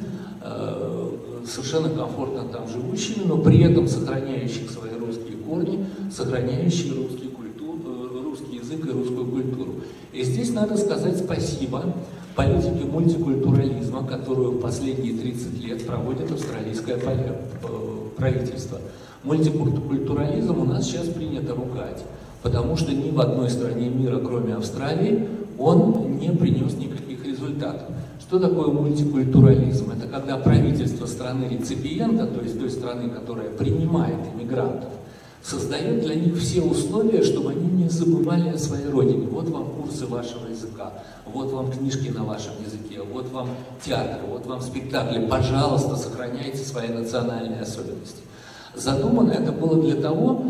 совершенно комфортно там живущими, но при этом сохраняющие свои русские корни, сохраняющие русский язык и русскую культуру. И здесь надо сказать спасибо политике мультикультурализма, которую в последние 30 лет проводит австралийское правительство. Мультикультурализм у нас сейчас принято ругать, потому что ни в одной стране мира, кроме Австралии, он не принес никаких результатов. Что такое мультикультурализм? Это когда правительство страны-реципиента, то есть той страны, которая принимает иммигрантов, создает для них все условия, чтобы они не забывали о своей родине. Вот вам курсы вашего языка, вот вам книжки на вашем языке, вот вам театр, вот вам спектакли. Пожалуйста, сохраняйте свои национальные особенности. Задумано это было для того,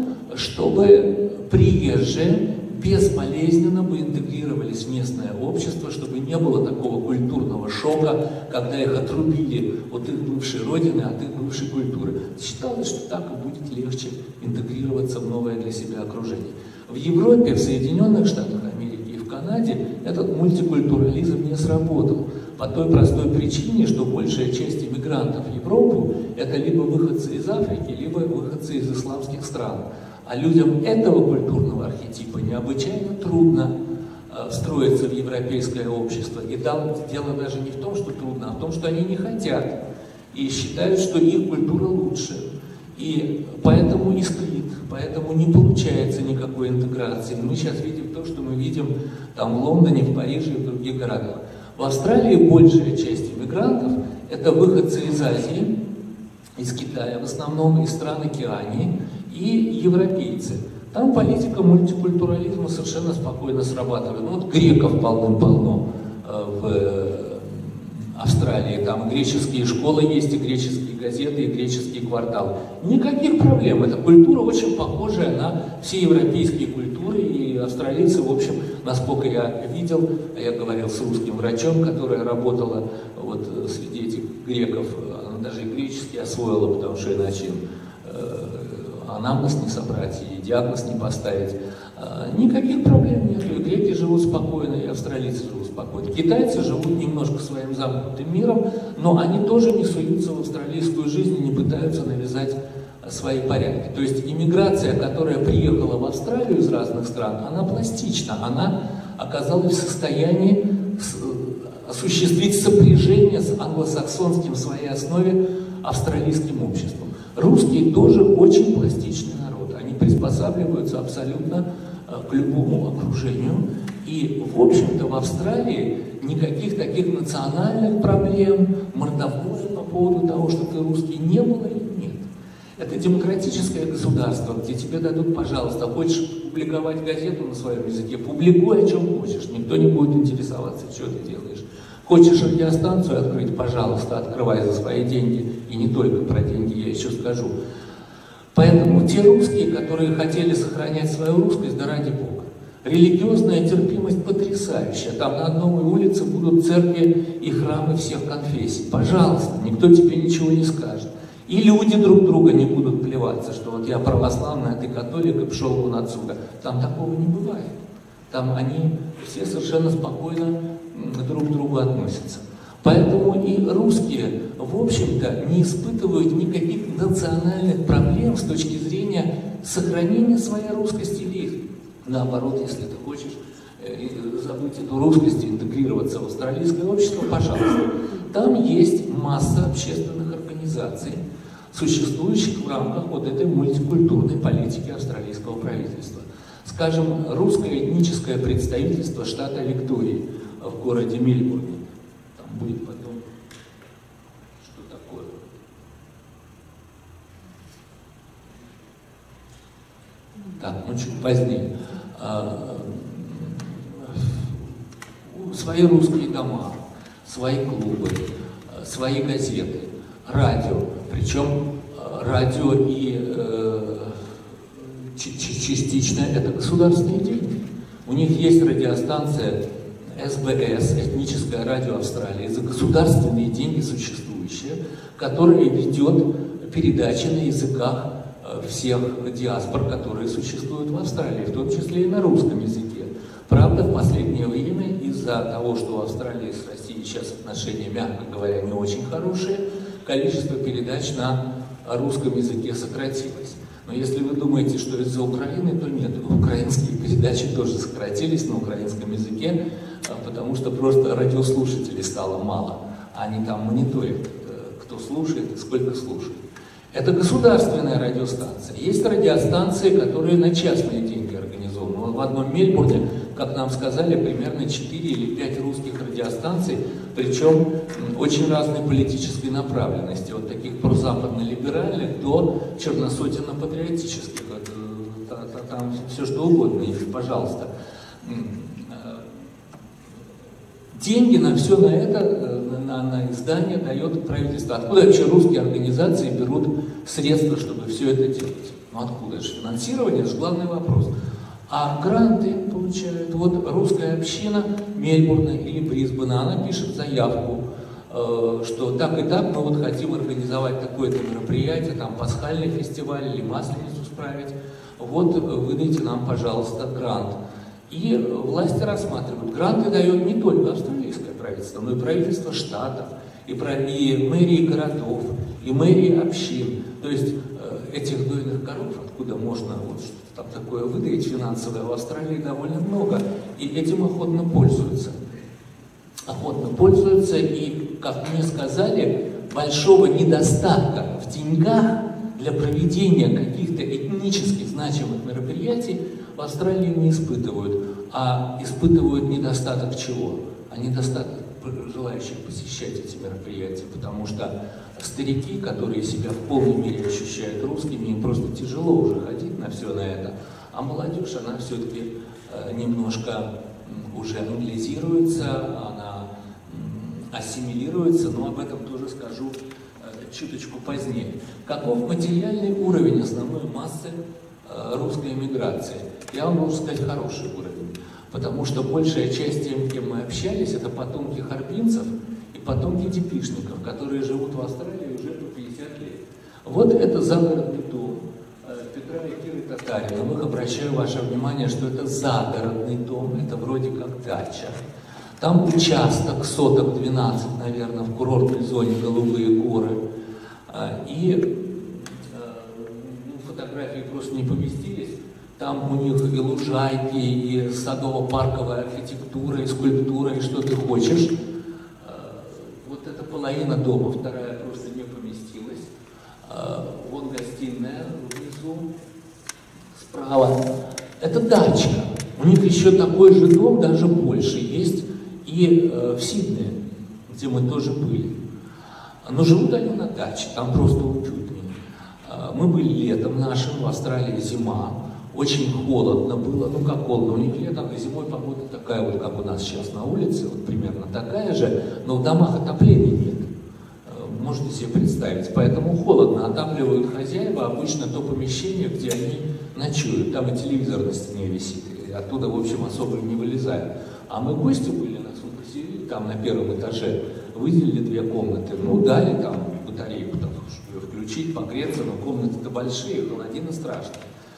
чтобы приезжие безболезненно бы интегрировались в местное общество, чтобы не было такого культурного шока, когда их отрубили от их бывшей родины, от их бывшей культуры. Считалось, что так и будет легче интегрироваться в новое для себя окружение. В Европе, в Соединенных Штатах Америки и в Канаде этот мультикультурализм не сработал. По той простой причине, что большая часть иммигрантов в Европу – это либо выходцы из Африки, либо выходцы из исламских стран. А людям этого культурного архетипа необычайно трудно встроиться в европейское общество. И там дело даже не в том, что трудно, а в том, что они не хотят. И считают, что их культура лучше. И поэтому искрит, поэтому не получается никакой интеграции. Мы сейчас видим то, что мы видим там в Лондоне, в Париже и в других городах. В Австралии большая часть иммигрантов – это выходцы из Азии, из Китая, в основном из стран Океании, и европейцы. Там политика мультикультурализма совершенно спокойно срабатывает. Ну, вот греков полным-полно в Австралии. Там греческие школы есть, и греческие газеты, и греческие кварталы. Никаких проблем. Эта культура очень похожая на все европейские культуры. И австралийцы, в общем, насколько я видел, я говорил с русским врачом, которая работала вот среди этих греков, она даже и греческий освоила, потому что иначе анамнез не собрать и диагноз не поставить. Никаких проблем нет. И греки живут спокойно, и австралийцы живут спокойно. Китайцы живут немножко своим замкнутым миром, но они тоже не суются в австралийскую жизнь и не пытаются навязать свои порядки. То есть иммиграция, которая приехала в Австралию из разных стран, она пластична, она оказалась в состоянии осуществить сопряжение с англосаксонским в своей основе австралийским обществом. Русские тоже очень пластичный народ. Они приспосабливаются абсолютно к любому окружению. И, в общем-то, в Австралии никаких таких национальных проблем, мордобоя по поводу того, что ты русский, не было и нет. Это демократическое государство, где тебе дадут, пожалуйста, хочешь публиковать газету на своем языке, публикуй о чем хочешь, никто не будет интересоваться, что ты делаешь. Хочешь радиостанцию открыть, пожалуйста, открывай за свои деньги. И не только про деньги я еще скажу. Поэтому те русские, которые хотели сохранять свою русскость, да ради Бога. Религиозная терпимость потрясающая. Там на одной улице будут церкви и храмы всех конфессий. Пожалуйста, никто тебе ничего не скажет. И люди друг друга не будут плеваться, что вот я православный, а ты католик, и пошел вон отсюда. Там такого не бывает. Там они все совершенно спокойно друг к другу относятся. Поэтому и русские, в общем-то, не испытывают никаких национальных проблем с точки зрения сохранения своей русскости или наоборот, если ты хочешь забыть эту русскость и интегрироваться в австралийское общество, пожалуйста. Там есть масса общественных организаций, существующих в рамках вот этой мультикультурной политики австралийского правительства. Скажем, русское этническое представительство штата Виктории в городе Мельбурне. Там будет потом, что такое. Так, ну чуть позднее. Свои русские дома, свои клубы, свои газеты, радио. Причем радио и частично это государственные деньги. У них есть радиостанция СБС, Этническое радио Австралии, за государственные деньги существующая, которая ведет передачи на языках всех диаспор, которые существуют в Австралии, в том числе и на русском языке. Правда, в последнее время из-за того, что в Австралии с Россией сейчас отношения, мягко говоря, не очень хорошие, количество передач на русском языке сократилось. Но если вы думаете, что из-за Украины, то нет. Украинские передачи тоже сократились на украинском языке, потому что просто радиослушателей стало мало. Они там мониторят, кто слушает и сколько слушает. Это государственная радиостанция. Есть радиостанции, которые на частные деньги организованы. В одном Мельбурне, как нам сказали, примерно 4 или 5 русских радиостанций, причем очень разной политической направленности, от таких прозападно-либеральных до черносотенно-патриотических. Там все что угодно есть, пожалуйста. Деньги на все на это, на издание дает правительство. Откуда вообще русские организации берут средства, чтобы все это делать? Ну откуда же? Финансирование – это же главный вопрос. А гранты получают. Вот русская община Мельбурна или Брисбена, она пишет заявку, что так и так мы вот хотим организовать такое-то мероприятие, там пасхальный фестиваль или масленицу справить. Вот выдайте нам, пожалуйста, грант. И власти рассматривают. Гранты дает не только австралийское правительство, но и правительство штатов, и мэрии городов, и мэрии общин. То есть этих дойных коров, откуда можно вот что-то там такое выдать финансовое, в Австралии довольно много, и этим охотно пользуются. Охотно пользуются, и, как мне сказали, большого недостатка в деньгах для проведения каких-то этнически значимых мероприятий в Австралии не испытывают. А испытывают недостаток чего? А недостаток желающих посещать эти мероприятия, потому что старики, которые себя в полной мере ощущают русскими, им просто тяжело уже ходить на все на это. А молодежь, она все-таки немножко уже англизируется, она ассимилируется, но об этом тоже скажу чуточку позднее. Каков материальный уровень основной массы русской эмиграции? Я вам могу сказать, хороший уровень, потому что большая часть тем, с кем мы общались, это потомки харбинцев и потомки депишников, которые живут в Австралии уже по 50 лет. Вот это загородный дом Петра и Киры Татариновых. Обращаю ваше внимание, что это загородный дом, это вроде как дача. Там участок, соток 12, наверное, в курортной зоне Голубые горы. И фотографии просто не поместились. Там у них и лужайки, и садово-парковая архитектура, и скульптура, и что ты хочешь. Вот эта половина дома, вторая просто не поместилась. Вон гостиная внизу, справа. Это дача. У них еще такой же дом, даже больше, есть и в Сиднее, где мы тоже были. Но живут они на даче, там просто уютнее. Мы были летом нашим, в Австралии зима. Очень холодно было, ну как холодно, у них летом и зимой погода такая вот, как у нас сейчас на улице, вот примерно такая же, но в домах отопления нет. Можете себе представить, поэтому холодно. Отапливают хозяева обычно то помещение, где они ночуют, там и телевизор на стене висит, и оттуда, в общем, особо не вылезают. А мы гости были, нас поселили там на первом этаже, выделили 2 комнаты, ну дали там батарейку, там, чтобы включить, погреться, но комнаты-то большие, холодина страшная.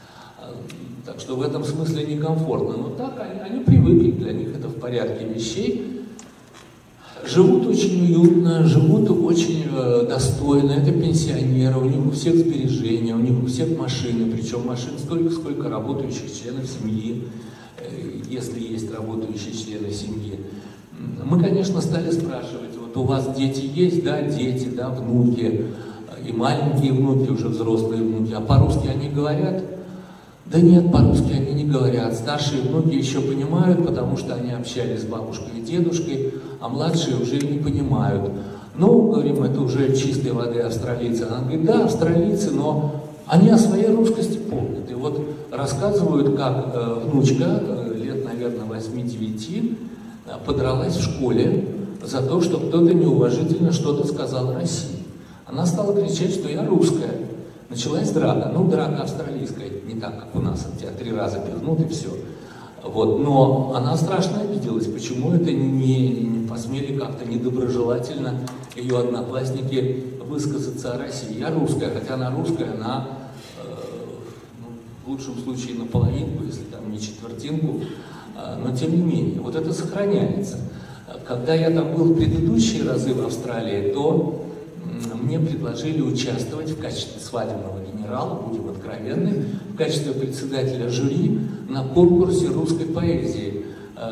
Так что в этом смысле некомфортно. Но так они привыкли, для них это в порядке вещей. Живут очень уютно, живут очень достойно. Это пенсионеры, у них у всех сбережения, у них у всех машины. Причем машин столько, сколько работающих членов семьи, если есть работающие члены семьи. Мы, конечно, стали спрашивать, вот у вас дети есть? Да, дети, да, внуки. И маленькие внуки, уже взрослые внуки. А по-русски они говорят? Да нет, по-русски они не говорят. Старшие внуки еще понимают, потому что они общались с бабушкой и дедушкой, а младшие уже не понимают. Ну, говорим, это уже чистой воды австралийцы. Она говорит, да, австралийцы, но они о своей русскости помнят. И вот рассказывают, как внучка, лет, наверное, 8-9, подралась в школе за то, что кто-то неуважительно что-то сказал о России. Она стала кричать, что я русская. Началась драка. Ну, драка австралийская, не так, как у нас. Тебя 3 раза пихнут и все. Вот. Но она страшно обиделась. Почему это не посмели как-то недоброжелательно ее одноклассники высказаться о России? Я русская, хотя она русская, она в лучшем случае наполовинку, если там не четвертинку. но тем не менее, вот это сохраняется. Когда я там был в предыдущие разы в Австралии, то мне предложили участвовать в качестве свадебного генерала, будем откровенны, в качестве председателя жюри на конкурсе русской поэзии,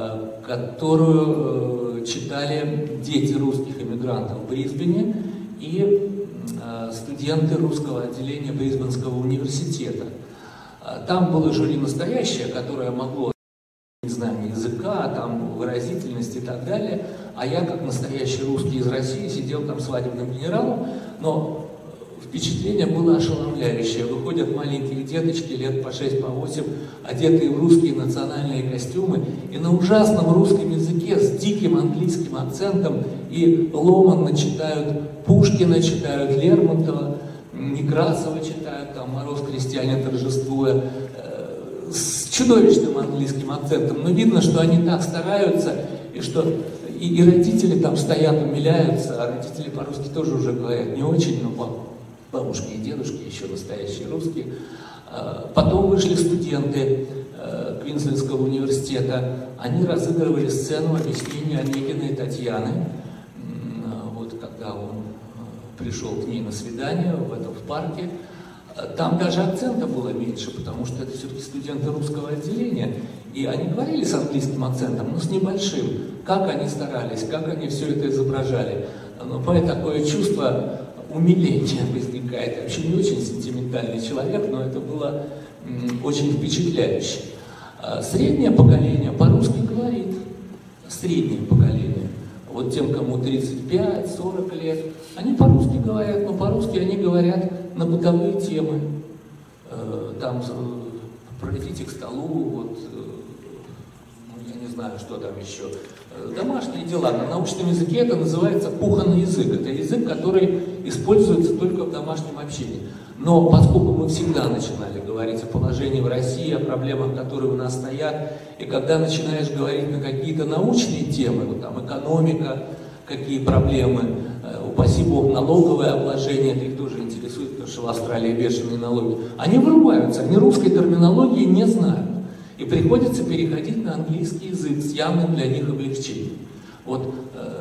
которую читали дети русских эмигрантов в Брисбене и студенты русского отделения Брисбенского университета. Там было жюри настоящее, которое могло знание языка, там выразительность и так далее, а я, как настоящий русский из России, сидел там свадебным генералом, но впечатление было ошеломляющее. Выходят маленькие деточки лет по 6, по 8, одетые в русские национальные костюмы, и на ужасном русском языке с диким английским акцентом и ломанно читают Пушкина, читают Лермонтова, Некрасова читают, там «Мороз крестьянин торжествуя», с чудовищным английским акцентом, но видно, что они так стараются, и что и родители там стоят, умиляются, а родители по-русски тоже уже говорят не очень, но бабушки и дедушки еще настоящие русские. Потом вышли студенты Квинслендского университета, они разыгрывали сцену объяснения Онегиной Татьяны, вот когда он пришел к ней на свидание в парке. Там даже акцента было меньше, потому что это все-таки студенты русского отделения, и они говорили с английским акцентом, но с небольшим. Как они старались, как они все это изображали. Но такое чувство умиления возникает. Я вообще не очень сентиментальный человек, но это было очень впечатляюще. Среднее поколение по-русски говорит. Среднее поколение. Вот тем, кому 35-40 лет, они по-русски говорят, но по-русски они говорят на бытовые темы. Там пройдите к столу, вот, я не знаю, что там еще. Домашние дела. На научном языке это называется кухонный язык. Это язык, который используется только в домашнем общении. Но поскольку мы всегда начинали говорить о положении в России, о проблемах, которые у нас стоят, и когда начинаешь говорить на какие-то научные темы, вот там экономика, какие проблемы, упаси бог, налоговое обложение, это их тоже интересует, потому что в Австралии бешеные налоги, они вырубаются, они русской терминологии не знают. И приходится переходить на английский язык с явным для них облегчением. Вот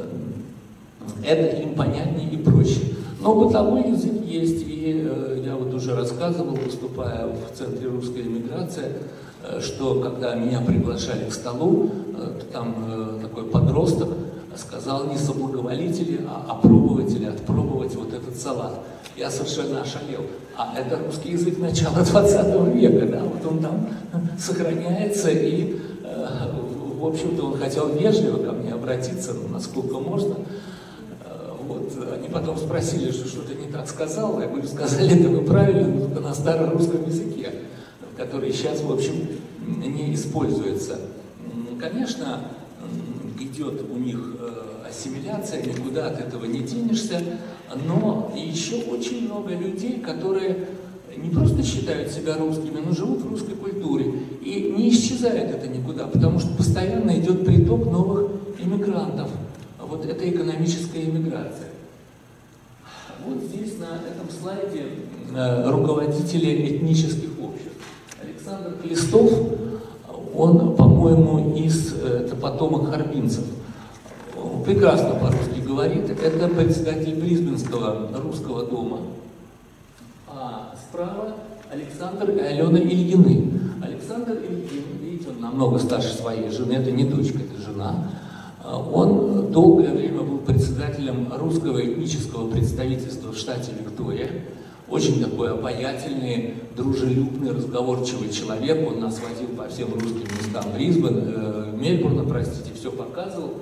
это им понятнее и проще. Но бытовой язык есть, и я вот уже рассказывал, выступая в Центре русской эмиграции, что когда меня приглашали к столу, там такой подросток сказал не соблаговолители, а опробователи, отпробовать вот этот салат. Я совершенно ошалел. А это русский язык начала 20 века, да, вот он там сохраняется, и, в общем-то, он хотел вежливо ко мне обратиться, ну, насколько можно. Вот, они потом спросили, что что-то не так сказал, я говорю, сказали это вы правильно, только на старорусском языке, который сейчас, в общем, не используется. Конечно, идет у них ассимиляция, никуда от этого не денешься, но еще очень много людей, которые не просто считают себя русскими, но живут в русской культуре. И не исчезает это никуда, потому что постоянно идет приток новых иммигрантов. Вот это экономическая иммиграция. Вот здесь на этом слайде руководители этнических обществ. Александр Хлестов, он, по-моему, это потомок харбинцев. Прекрасно по-русски говорит. Это председатель Брисбенского русского дома. А справа Александр и Алена Ильины. Александр Ильин, видите, он намного старше своей жены, это не дочка, это жена. Он долгое время был председателем русского этнического представительства в штате Виктория. Очень такой обаятельный, дружелюбный, разговорчивый человек. Он нас водил по всем русским местам Мельбурна, простите, все показывал.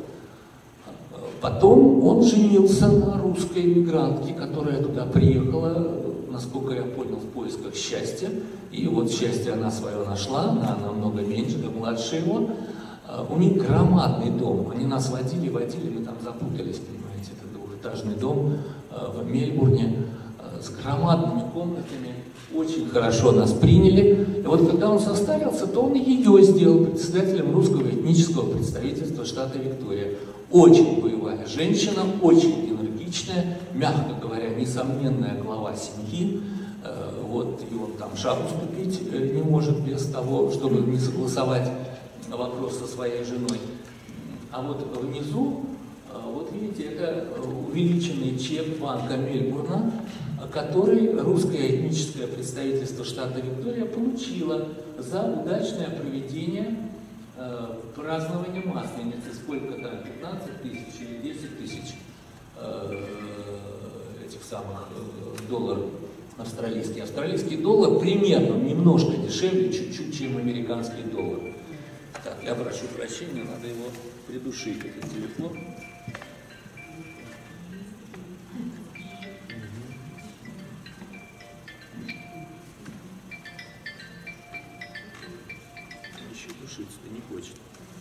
Потом он женился на русской иммигрантке, которая туда приехала, насколько я понял, в поисках счастья. И вот счастье она свое нашла, она намного меньше, да младше его. У них громадный дом. Они нас водили, мы там запутались, понимаете. Это двухэтажный дом в Мельбурне с громадными комнатами. Очень хорошо нас приняли. И вот когда он состарился, то он ее сделал председателем русского этнического представительства штата Виктория. Очень боевая женщина, очень энергичная, мягко говоря, несомненная глава семьи. Вот, и он там шагу ступить не может без того, чтобы не согласовать вопрос со своей женой. А вот внизу, вот видите, это увеличенный чек банка Мельбурна, который русское этническое представительство штата Виктория получило за удачное проведение празднования Масленицы. Сколько там? 15 тысяч или 10 тысяч этих самых долларов австралийских. Австралийский доллар примерно немножко дешевле, чуть-чуть, чем американский доллар. Так, я прошу прощения, надо его придушить, этот телефон. Еще душиться-то не хочет.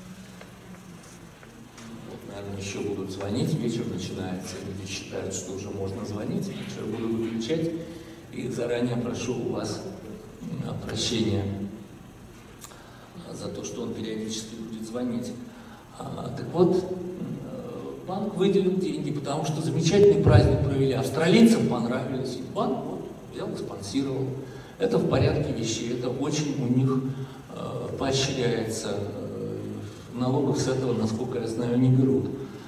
Вот, наверное, еще будут звонить, вечер начинается, люди считают, что уже можно звонить, я буду выключать, и заранее прошу у вас прощения за то, что он периодически будет звонить. Так вот, банк выделил деньги, потому что замечательный праздник провели. Австралийцам понравилось, и банк вот взял и спонсировал. Это в порядке вещей, это очень у них поощряется. Налогов с этого, насколько я знаю, не берут.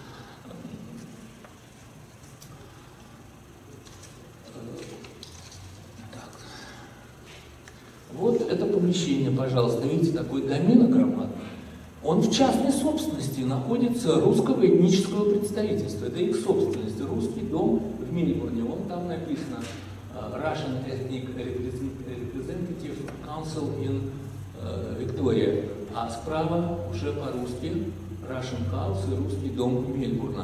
Вот это помещение, пожалуйста, видите, такой домен огромный. Он в частной собственности находится русского этнического представительства. Это их собственность. Русский дом в Мельбурне. Вон там написано Russian Ethnic Representative Council in Victoria. А справа уже по-русски Russian House и русский дом Мельбурна.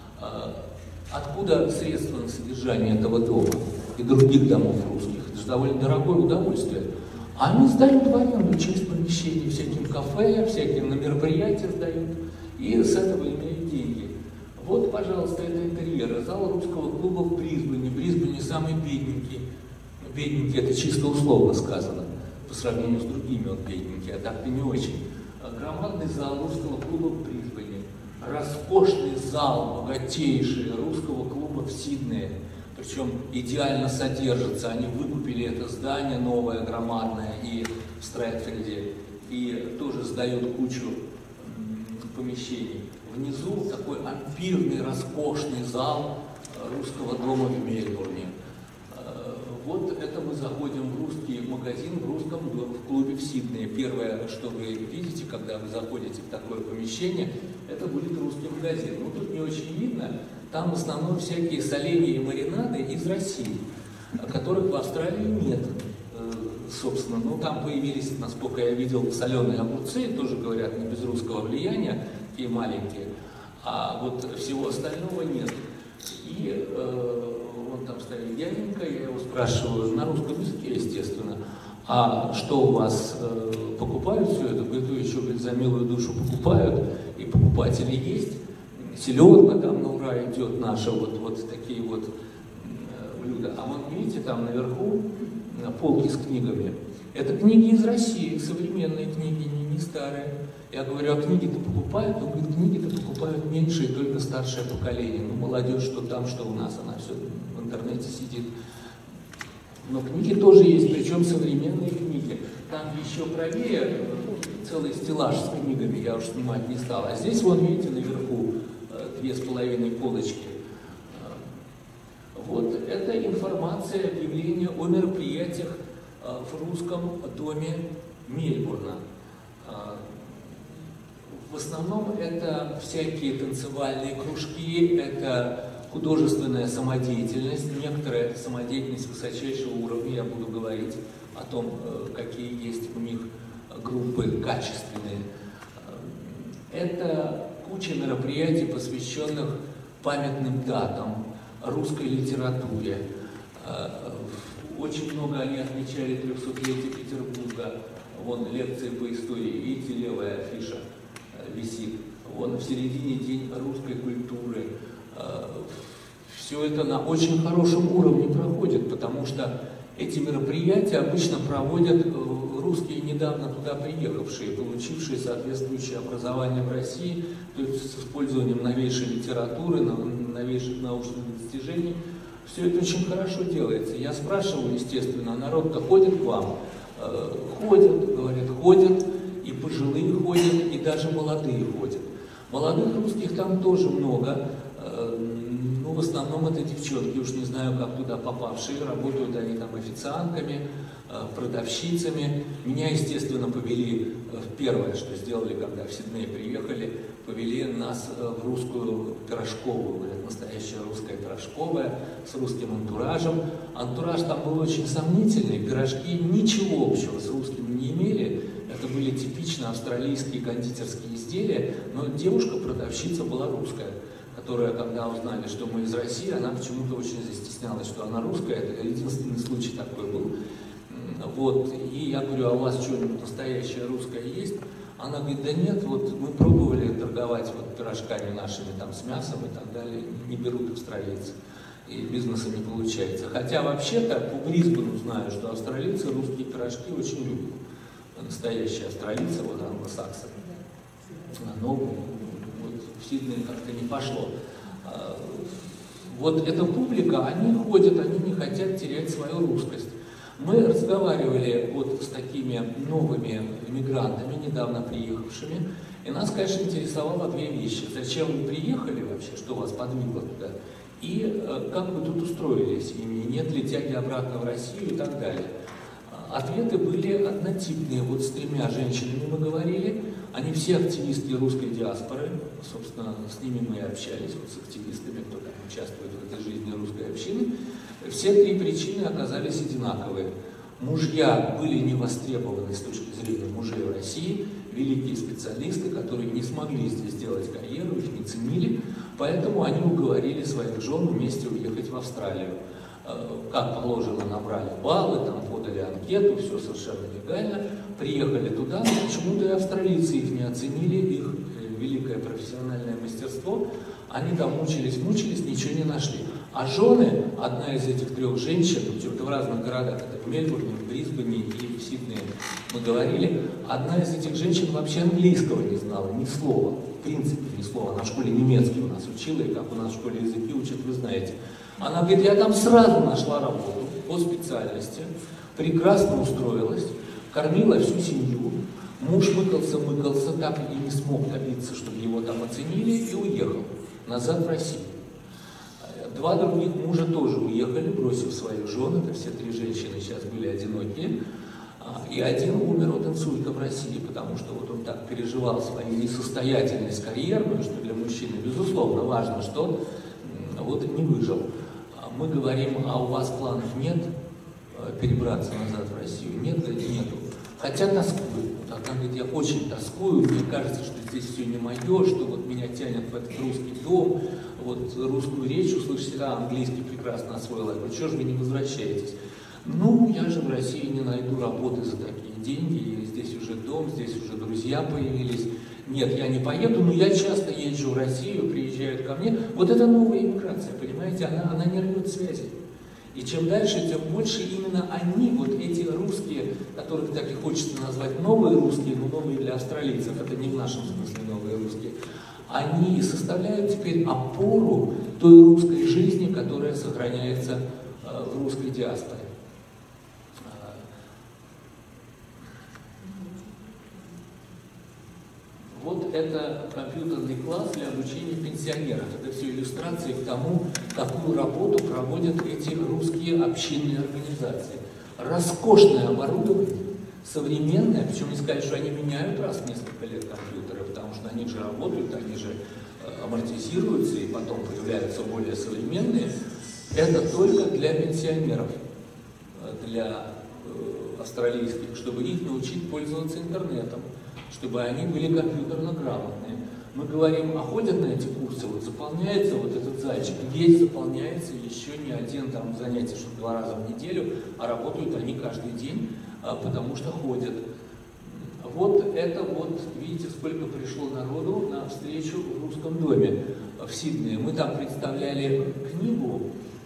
Откуда средства на содержание этого дома и других домов русских? Это же довольно дорогое удовольствие. Они сдают в аренду часть помещений всяким кафе, всяким на мероприятия сдают, и с этого имеют деньги. Вот, пожалуйста, это интерьер. Зал русского клуба в Брисбене. Брисбене самый бедненький. Бедненький — это чисто условно сказано. По сравнению с другими он бедненький, а так-то не очень. Громадный зал русского клуба в Брисбене. Роскошный зал, богатейший, русского клуба в Сиднее. Причем идеально содержится. Они выкупили это здание новое, громадное, и в Стрэдфилде, и тоже сдают кучу помещений. Внизу такой ампирный, роскошный зал русского дома в Мельбурне. Вот это мы заходим в русский магазин в русском доме, в клубе в Сиднее. Первое, что вы видите, когда вы заходите в такое помещение, это будет русский магазин. Ну, тут не очень видно. Там в основном всякие соленья и маринады из России, которых в Австралии нет, собственно. Ну, там появились, насколько я видел, соленые огурцы, тоже, говорят, не без русского влияния, такие маленькие. А вот всего остального нет. И вон там стоит дяденька, я его спрашиваю, на русском языке, естественно, а что у вас, покупают все это? Говорит, еще, говорит, за милую душу покупают, и покупатели есть. Селедка там на ура идет наша, вот такие вот блюда. А вот видите, там наверху полки с книгами. Это книги из России, современные книги, не старые. Я говорю, а книги-то покупают? Он говорит, книги-то покупают меньше, и только старшее поколение. Ну, молодежь, что там, что у нас, она все в интернете сидит. Но книги тоже есть, причем современные книги. Там еще правее целый стеллаж с книгами, я уж снимать не стал. А здесь, вон, видите, наверху 2,5 полочки. Вот это информация, объявление о мероприятиях в русском доме Мельбурна. В основном это всякие танцевальные кружки, это художественная самодеятельность, некоторая самодеятельность высочайшего уровня, я буду говорить о том, какие есть у них группы качественные. Это куча мероприятий, посвященных памятным датам, русской литературе. Очень много они отмечали 300-летие Петербурга. Вон лекции по истории, видите, левая афиша висит. Вон в середине день русской культуры. Все это на очень хорошем уровне проходит, потому что эти мероприятия обычно проводят русские, недавно туда приехавшие, получившие соответствующее образование в России, то есть с использованием новейшей литературы, новейших научных достижений. Все это очень хорошо делается. Я спрашиваю, естественно, народ-то ходит к вам? Ходят, говорят, ходят. и пожилые ходят, и даже молодые ходят. Молодых русских там тоже много, ну, в основном это девчонки, уж не знаю, как туда попавшие, работают они там официантками, продавщицами. Меня, естественно, повели, первое, что сделали, когда в Сидней приехали, повели нас в русскую пирожковую, говорят, настоящая русская пирожковая, с русским антуражем. Антураж там был очень сомнительный, пирожки ничего общего с русским не имели, это были типично австралийские кондитерские изделия, но девушка-продавщица была русская, которая, когда узнали, что мы из России, она почему-то очень застеснялась, что она русская, это единственный случай такой был. Вот, и я говорю, а у вас что-нибудь настоящее русское есть? Она говорит, да нет, вот мы пробовали торговать вот пирожками нашими там с мясом и так далее, не берут австралийцы, и бизнеса не получается. Хотя вообще-то по Брисбену знаю, что австралийцы русские пирожки очень любят. Настоящие австралийцы, вот англосаксы. Но вот в Сиднее как-то не пошло. Вот эта публика, они ходят, они не хотят терять свою русскость. Мы разговаривали вот с такими новыми иммигрантами, недавно приехавшими, и нас, конечно, интересовало две вещи. Зачем вы приехали вообще, что вас подвигло туда, и как вы тут устроились, и нет ли тяги обратно в Россию и так далее. Ответы были однотипные. Вот с тремя женщинами мы говорили, они все активистки русской диаспоры, собственно, с ними мы и общались, вот с активистами, кто там участвует в этой жизни русской общины. Все три причины оказались одинаковые. Мужья были не востребованы с точки зрения мужей в России, великие специалисты, которые не смогли здесь сделать карьеру, их не ценили, поэтому они уговорили своих жен вместе уехать в Австралию. Как положено, набрали баллы, там подали анкету, все совершенно легально, приехали туда, но почему-то и австралийцы их не оценили, их великое профессиональное мастерство, они там мучились, ничего не нашли. А жены, одна из этих трех женщин, в разных городах, это в Мельбурне, в Брисбене и в Сиднее, мы говорили, одна из этих женщин вообще английского не знала, ни слова, в принципе ни слова, она в школе немецкий у нас учила, и как у нас в школе языки учат, вы знаете. Она говорит, я там сразу нашла работу по специальности, прекрасно устроилась, кормила всю семью, муж мыкался, так и не смог добиться, чтобы его там оценили, и уехал назад в Россию. Два других мужа тоже уехали, бросив свою жену, это все три женщины сейчас были одинокие, и один умер от инсульта в России, потому что вот он так переживал свою несостоятельность карьерную, что для мужчины, безусловно, важно, что вот не выжил. Мы говорим, а у вас планов нет перебраться назад в Россию? Нет, нету. Хотя тоскую. Вот она говорит, я очень тоскую, мне кажется, что здесь все не мое, что вот меня тянет в этот русский дом, вот русскую речь услышите, да, английский прекрасно освоила. Я говорю, что же вы не возвращаетесь? Ну, я же в России не найду работы за такие деньги, здесь уже дом, здесь уже друзья появились. Нет, я не поеду, но я часто езжу в Россию, приезжают ко мне. Вот это новая иммиграция, понимаете, она не рвет связи. И чем дальше, тем больше именно они, вот эти русские, которых так и хочется назвать новые русские, но новые для австралийцев, это не в нашем смысле новые русские, они составляют теперь опору той русской жизни, которая сохраняется в русской диаспоре. Вот это компьютерный класс для обучения пенсионеров. Это все иллюстрации к тому, какую работу проводят эти русские общинные организации. Роскошное оборудование, современное, причем не сказать, что они меняют раз в несколько лет компьютеры, потому что они же работают, они же амортизируются и потом появляются более современные. Это только для пенсионеров, для австралийских, чтобы их научить пользоваться интернетом, чтобы они были компьютерно грамотные. Мы говорим, а ходят на эти курсы, вот заполняется вот этот зайчик, есть заполняется еще не один там занятие, что 2 раза в неделю, а работают они каждый день, потому что ходят. Вот это вот, видите, сколько пришло народу на встречу в русском доме в Сиднее. Мы там представляли книгу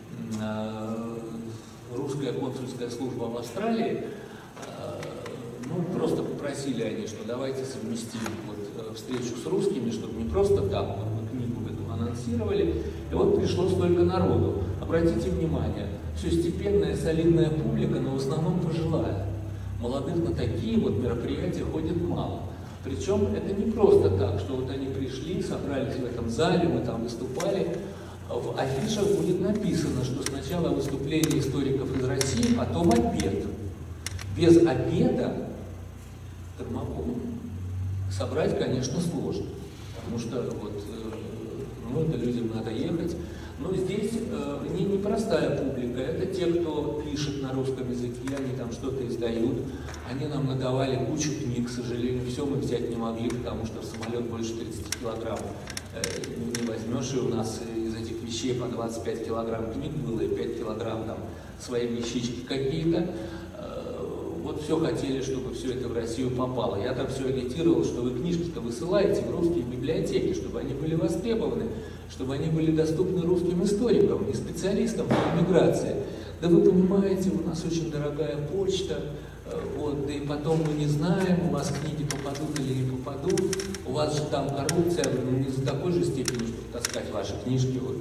«Русская консульская служба в Австралии». Ну, просто попросили они, что давайте совместим вот встречу с русскими, чтобы не просто так, вот мы книгу эту анонсировали, и вот пришло столько народу. Обратите внимание, все степенная, солидная публика, но в основном пожилая. молодых на такие вот мероприятия ходит мало. Причем это не просто так, что вот они пришли, собрались в этом зале, мы там выступали. В афишах будет написано, что сначала выступление историков из России, потом обед. Без обеда термоком собрать, конечно, сложно, потому что вот, ну, это людям надо ехать. Но здесь не простая публика, это те, кто пишет на русском языке, они там что-то издают. Они нам надавали кучу книг, к сожалению, все мы взять не могли, потому что в самолет больше 30 килограмм не возьмешь, и у нас из этих вещей по 25 килограмм книг было, и 5 килограмм там свои вещички какие-то. Вот все хотели, чтобы все это в Россию попало. Я там все агитировал, что вы книжки-то высылаете в русские библиотеки, чтобы они были востребованы, чтобы они были доступны русским историкам и специалистам по иммиграции. Да вы понимаете, у нас очень дорогая почта, вот, да и потом мы не знаем, у вас книги попадут или не попадут, у вас же там коррупция, ну, не за такой же степени, чтобы таскать ваши книжки. Вот.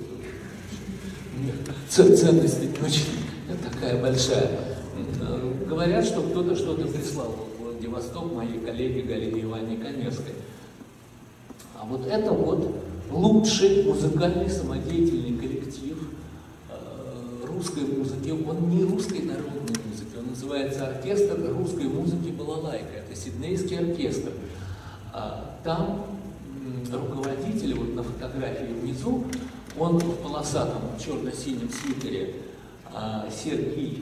Ценность ведь очень такая большая. Говорят, что кто-то что-то прислал в Владивосток моей коллеге Галине Ивановне Каневской. А вот это вот лучший музыкальный самодеятельный коллектив русской музыки. Он не русской народной музыки, он называется оркестр русской музыки «Балалайка». Это сиднейский оркестр. Там руководитель, вот на фотографии внизу, он в полосатом черно-синем свитере, Сергей,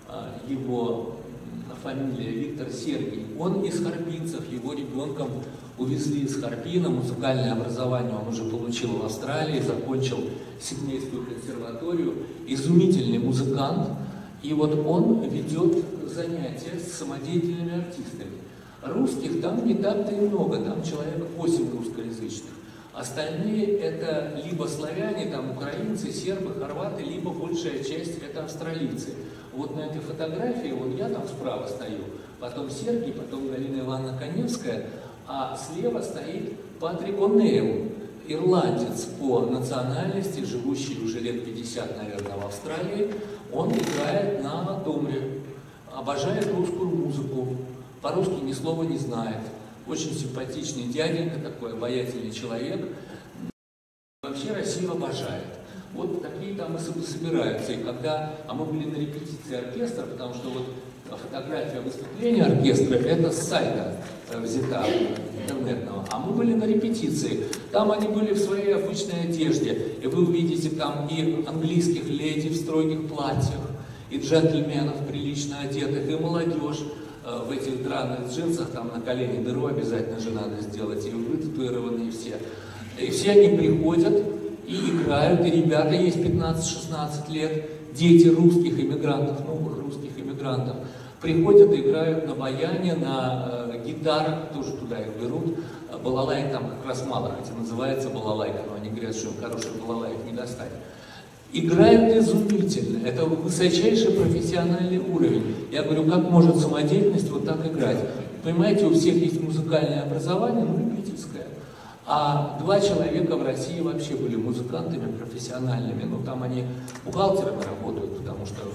его фамилия Виктор Сергий, он из Харбинцев, его ребенком увезли из Харбина, музыкальное образование он уже получил в Австралии, закончил Сиднейскую консерваторию, изумительный музыкант, и вот он ведет занятия с самодеятельными артистами. Русских там не так-то и много, там человек 8 русскоязычных. Остальные это либо славяне, там украинцы, сербы, хорваты, либо большая часть это австралийцы. Вот на этой фотографии, вот я там справа стою, потом Сергий, потом Галина Ивановна Каневская, а слева стоит Патрик О'Нейл, ирландец по национальности, живущий уже лет 50, наверное, в Австралии. Он играет на домре, обожает русскую музыку, по-русски ни слова не знает. Очень симпатичный дяденька такой, обаятельный человек. Вообще Россию обожает. Вот такие там и собираются. И когда, а мы были на репетиции оркестра, потому что вот фотография выступления оркестра, это с сайта взята интернетного. А мы были на репетиции. Там они были в своей обычной одежде. И вы увидите там и английских леди в строгих платьях, и джентльменов прилично одетых, и молодежь в этих драных джинсах, там на колени дыру обязательно же надо сделать, и вытатуированные все. И все они приходят и играют, и ребята есть 15-16 лет, дети русских иммигрантов, новых русских иммигрантов, приходят и играют на баяне, на гитарах, тоже туда их берут. Балалайк там как раз мало, хотя называется балалайка, но они говорят, что хороший балалайк не достать. Играют изумительно, это высочайший профессиональный уровень. Я говорю, как может самодеятельность вот так играть? Понимаете, у всех есть музыкальное образование, ну, любительское. А 2 человека в России вообще были музыкантами профессиональными. Ну, там они бухгалтерами работают, потому что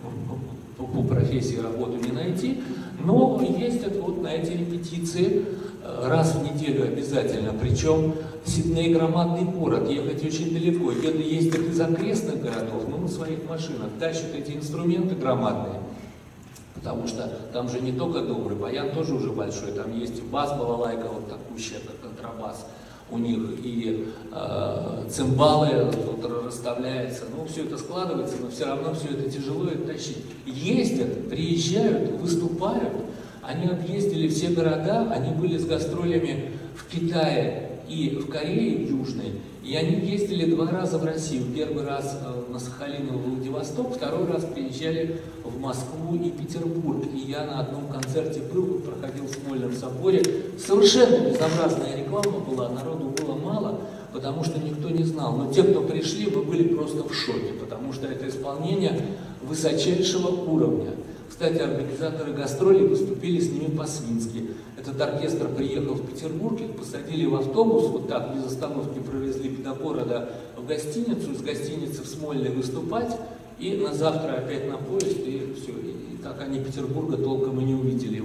по профессии работу не найти. Но ездят вот на эти репетиции раз в неделю обязательно. Причем Сидней громадный город, ехать очень далеко. Ездят из окрестных городов, но на своих машинах, тащат эти инструменты громадные. Потому что там же не только добрый, баян тоже уже большой, там есть и бас, балалайка вот такущая, как контрабас у них, и цимбалы тут расставляются. Ну, все это складывается, но все равно все это тяжело тащить. Ездят, приезжают, выступают. Они объездили все города, они были с гастролями в Китае и в Корее Южной, и они ездили 2 раза в Россию. Первый раз на Сахалин и Владивосток, второй раз приезжали в Москву и Петербург. И я на одном концерте был, проходил в Смольном соборе. Совершенно безобразная реклама была, народу было мало, потому что никто не знал. Но те, кто пришли, вы были просто в шоке, потому что это исполнение высочайшего уровня. Кстати, организаторы гастролей выступили с ними по-свински. Этот оркестр приехал в Петербург, их посадили в автобус, вот так без остановки провезли до города в гостиницу, из гостиницы в Смольный выступать, и на завтра опять на поезд, и все. И так они Петербурга толком и не увидели.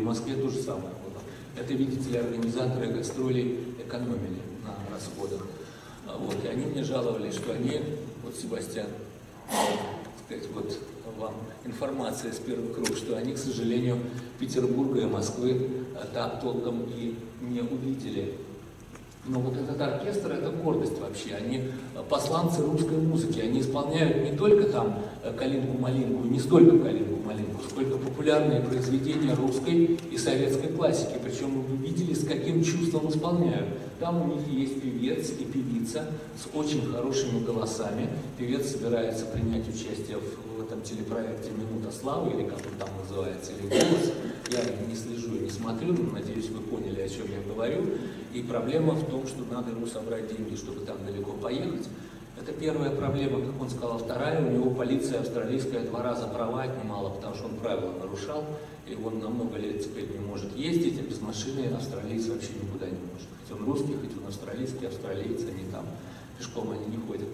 самое было. Это, видите ли, организаторы гастролей экономили на расходах. Вот, и они мне жаловались, что они, вот Себастьян, так сказать, вот вам информация из первых рук, что они, к сожалению, Петербурга и Москвы так толком и не увидели. Но вот этот оркестр – это гордость вообще. Они посланцы русской музыки. Они исполняют не только там «Калинку-малинку», не столько «Калинку-малинку», сколько популярные произведения русской и советской классики. Причем вы видели, с каким чувством исполняют. Там у них есть певец и певица с очень хорошими голосами. Певец собирается принять участие в этом телепроекте «Минута славы», или как он там называется, или «Голос». Я не слежу и не смотрю, но надеюсь, вы поняли, о чем я говорю. И проблема в том, что надо ему собрать деньги, чтобы там далеко поехать. Это первая проблема, как он сказал. Вторая, у него полиция австралийская 2 раза права отнимала, потому что он правила нарушал, и он на много лет теперь не может ездить, а без машины австралиец вообще никуда не может. Хоть он русский, хоть он австралийский, австралийцы, они там, пешком они не ходят.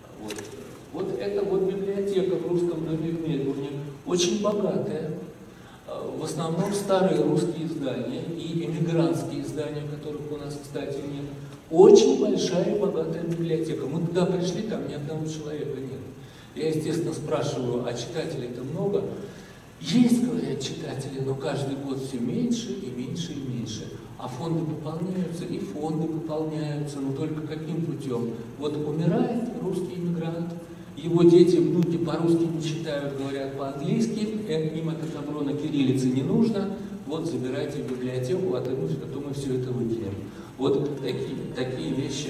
Вот это вот библиотека в русском доме в Мельбурне, очень богатая. В основном старые русские издания и эмигрантские издания, которых у нас, кстати, нет. Очень большая и богатая библиотека. Мы туда пришли, там ни одного человека нет. Я, естественно, спрашиваю, а читателей-то много? Есть, говорят, читатели, но каждый год все меньше и меньше и меньше. А фонды пополняются, и фонды пополняются, но только каким путем? Вот умирает русский иммигрант, его дети, внуки по-русски не читают, говорят по-английски, им это добро на кириллице не нужно, вот забирайте в библиотеку, а то мы все это выкинем. Вот такие вещи,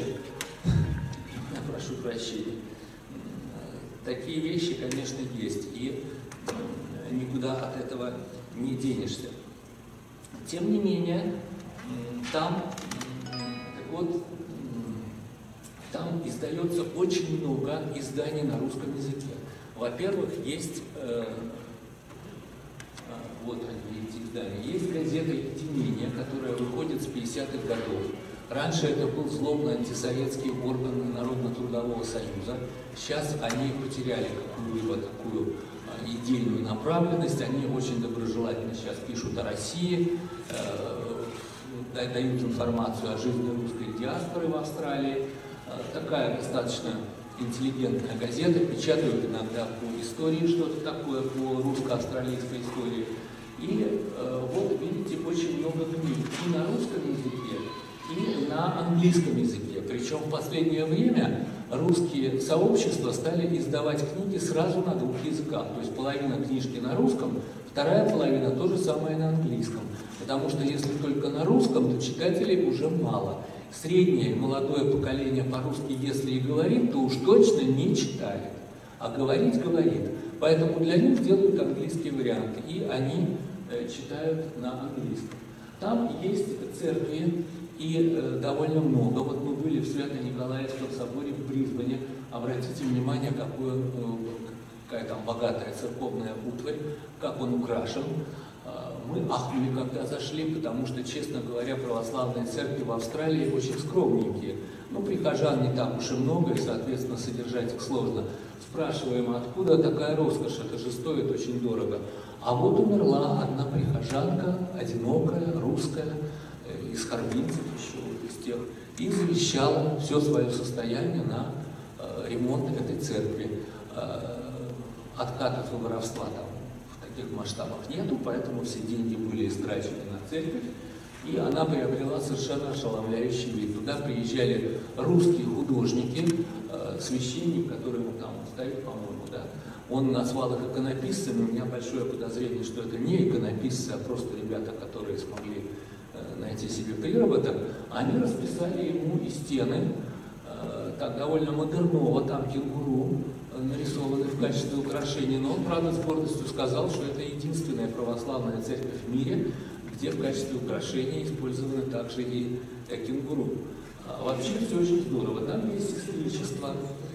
я прошу прощения, такие вещи, конечно, есть, и никуда от этого не денешься. Тем не менее, там издается очень много изданий на русском языке. Во-первых, есть, вот они, эти издания, есть газета «Единение», которая выходит с 50-х годов. Раньше это был злобно антисоветский орган Народно-трудового союза. Сейчас они потеряли какую-либо такую идейную направленность. Они очень доброжелательно сейчас пишут о России, дают информацию о жизни русской диаспоры в Австралии. Такая достаточно интеллигентная газета, печатают иногда по истории что-то такое, по русско-австралийской истории. И вот видите, очень много книг и на русском языке, и на английском языке. Причем в последнее время русские сообщества стали издавать книги сразу на 2 языках. То есть половина книжки на русском, вторая половина то же самое на английском. Потому что если только на русском, то читателей уже мало. Среднее молодое поколение по-русски, если и говорит, то уж точно не читает, а говорит. Поэтому для них делают английский вариант, и они читают на английском. Там есть церкви, и довольно много. Вот мы были в Свято-Николаевском соборе в Брисбене. Обратите внимание, какая там богатая церковная утварь, как он украшен. Мы ахнули, когда зашли, потому что, честно говоря, православные церкви в Австралии очень скромненькие. Ну, прихожан не так уж и много, и, соответственно, содержать их сложно. Спрашиваем, откуда такая роскошь, это же стоит очень дорого. А вот умерла одна прихожанка, одинокая, русская, из Харбинцев еще, из тех, и завещала все свое состояние на ремонт этой церкви. Откатов и воровства там в таких масштабах нету, поэтому все деньги были истрачены на церковь, и она приобрела совершенно ошеломляющий вид. Туда приезжали русские художники, священник, который там стоит, по-моему, да, он назвал их иконописцами. У меня большое подозрение, что это не иконописцы, а просто ребята, которые смогли найти себе приработок. Они расписали ему и стены, так довольно модерново, там кенгуру нарисованы в качестве украшения, но он, правда, с гордостью сказал, что это единственная православная церковь в мире, где в качестве украшения использованы также и кенгуру. Вообще все очень здорово. Там есть сестричество,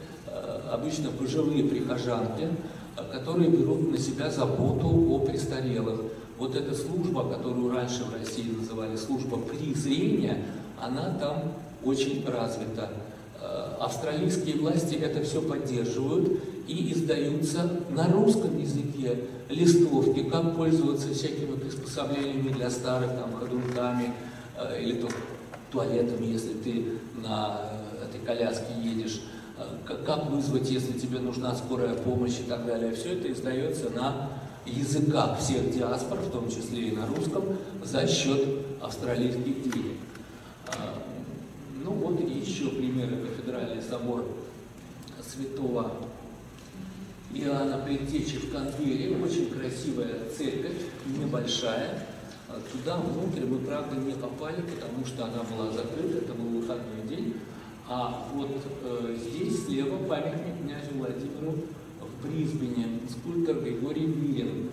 обычно пожилые прихожанки, которые берут на себя заботу о престарелых. Вот эта служба, которую раньше в России называли служба презрения, она там очень развита. Австралийские власти это все поддерживают, и издаются на русском языке листовки, как пользоваться всякими приспособлениями для старых, там, ходунками или туалетами, если ты на этой коляске едешь, как вызвать, если тебе нужна скорая помощь и так далее. Все это издается на языках всех диаспор, в том числе и на русском, за счет австралийских денег. Ну вот и еще примеры. Кафедральный собор Святого Иоанна Предтечи в Канберре. Очень красивая церковь, небольшая. Туда внутрь мы, правда, не попали, потому что она была закрыта, это был выходной день. А вот здесь слева памятник князю Владимиру в Брисбене, скульптор Георгий Вирен.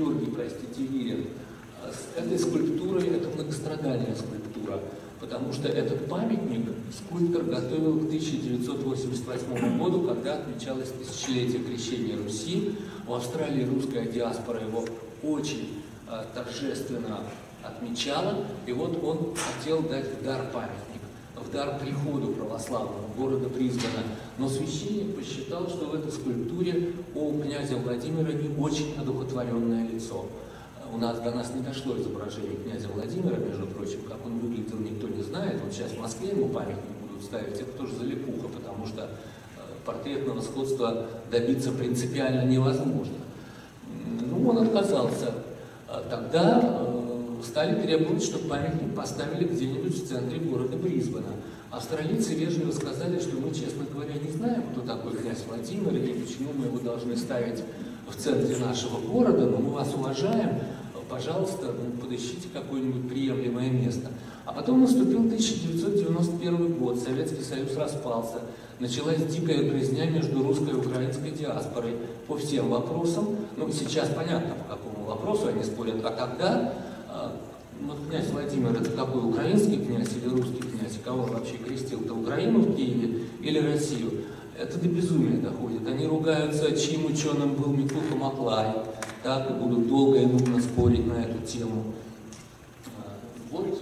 С этой скульптурой, это многострадальная скульптура, потому что этот памятник скульптор готовил к 1988 году, когда отмечалось тысячелетие крещения Руси. В Австралии русская диаспора его очень торжественно отмечала, и вот он хотел дать в дар памятник, в дар приходу православному города Брисбена. Но священник посчитал, что в этой скульптуре у князя Владимира не очень одухотворенное лицо. До нас не дошло изображение князя Владимира, между прочим, как он выглядел, никто не знает. Вот сейчас в Москве ему памятник будут ставить, это тоже залипуха, потому что портретного сходства добиться принципиально невозможно. Ну, он отказался. Тогда стали требовать, чтобы памятник поставили где-нибудь в центре города Брисбена. Австралийцы вежливо сказали, что мы, честно говоря, не знаем, кто такой князь Владимир и почему мы его должны ставить в центре нашего города, но мы вас уважаем, пожалуйста, подыщите какое-нибудь приемлемое место. А потом наступил 1991 год, Советский Союз распался, началась дикая грызня между русской и украинской диаспорой по всем вопросам. Ну, сейчас понятно, по какому вопросу они спорят, а тогда князь Владимир — это какой, украинский князь или русский князь? Кого он вообще крестил-то, Украину в Киеве или Россию? Это до безумия доходит. Они ругаются, чьим ученым был Миклуха Маклай, так, и будут долго и нудно спорить на эту тему. Вот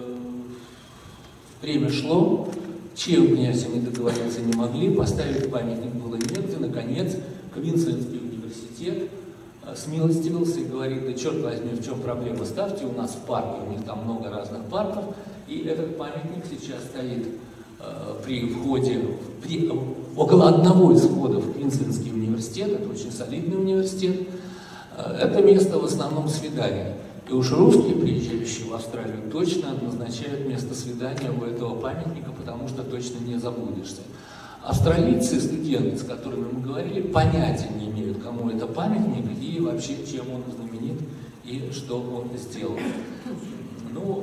время шло, чьим князем они договориться не могли, поставить памятник было негде. Наконец, Квинсленский университет смилостивился и говорит: да черт возьми, в чем проблема, ставьте у нас в парке, у них там много разных парков, и этот памятник сейчас стоит при входе, около одного из входов в Квинсленский университет, это очень солидный университет. Это место в основном свиданий. И уж русские, приезжающие в Австралию, точно назначают место свидания у этого памятника, потому что точно не заблудишься. Австралийцы, студенты, с которыми мы говорили, понятия не имеют, кому это памятник и вообще чем он знаменит и что он сделал. Ну,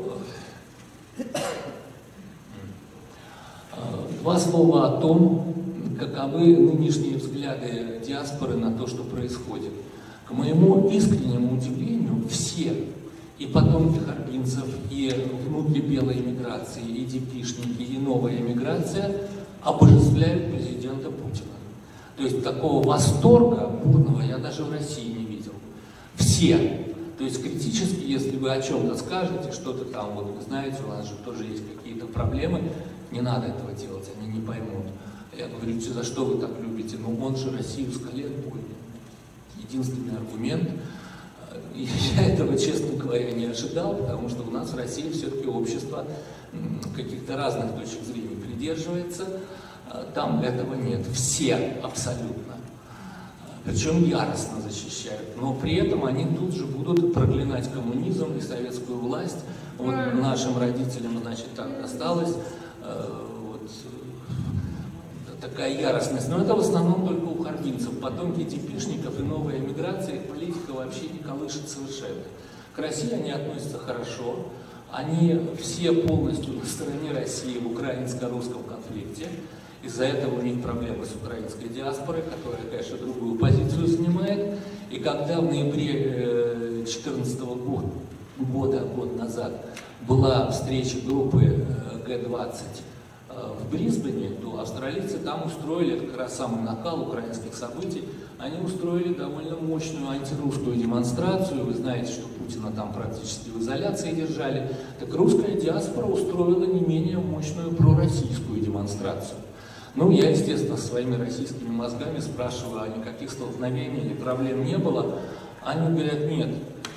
два слова о том, каковы нынешние взгляды диаспоры на то, что происходит. К моему искреннему удивлению, все, и потомки харбинцев, и внутри белой эмиграции, и депишники, и новая эмиграция обожествляют президента Путина. То есть такого восторга бурного я даже в России не видел. Все. То есть критически, если вы о чем-то скажете, что-то там, вот вы знаете, у нас же тоже есть какие-то проблемы, не надо этого делать, они не поймут. Я говорю: за что вы так любите? Ну он же Россию с колен поднял. Единственный аргумент. И я этого, честно говоря, не ожидал, потому что у нас в России все-таки общество каких-то разных точек зрения придерживается. Там этого нет. Все абсолютно. Причем яростно защищают. Но при этом они тут же будут проклинать коммунизм и советскую власть. Вот нашим родителям, значит, так досталось. Вот такая яростность. Но это в основном только у харбинцев. Потомки депишников и новой эмиграции, политика вообще не колышет совершенно. К России они относятся хорошо. Они все полностью на стороне России в украинско-русском конфликте. Из-за этого у них проблемы с украинской диаспорой, которая, конечно, другую позицию занимает. И когда в ноябре 2014 года, год назад, была встреча группы Г-20 в Брисбене, то австралийцы там устроили, это как раз самый накал украинских событий, они устроили довольно мощную антирусскую демонстрацию. Вы знаете, что Путина там практически в изоляции держали. Так русская диаспора устроила не менее мощную пророссийскую демонстрацию. Ну, я, естественно, своими российскими мозгами спрашиваю, а никаких столкновений или проблем не было. Они говорят, нет,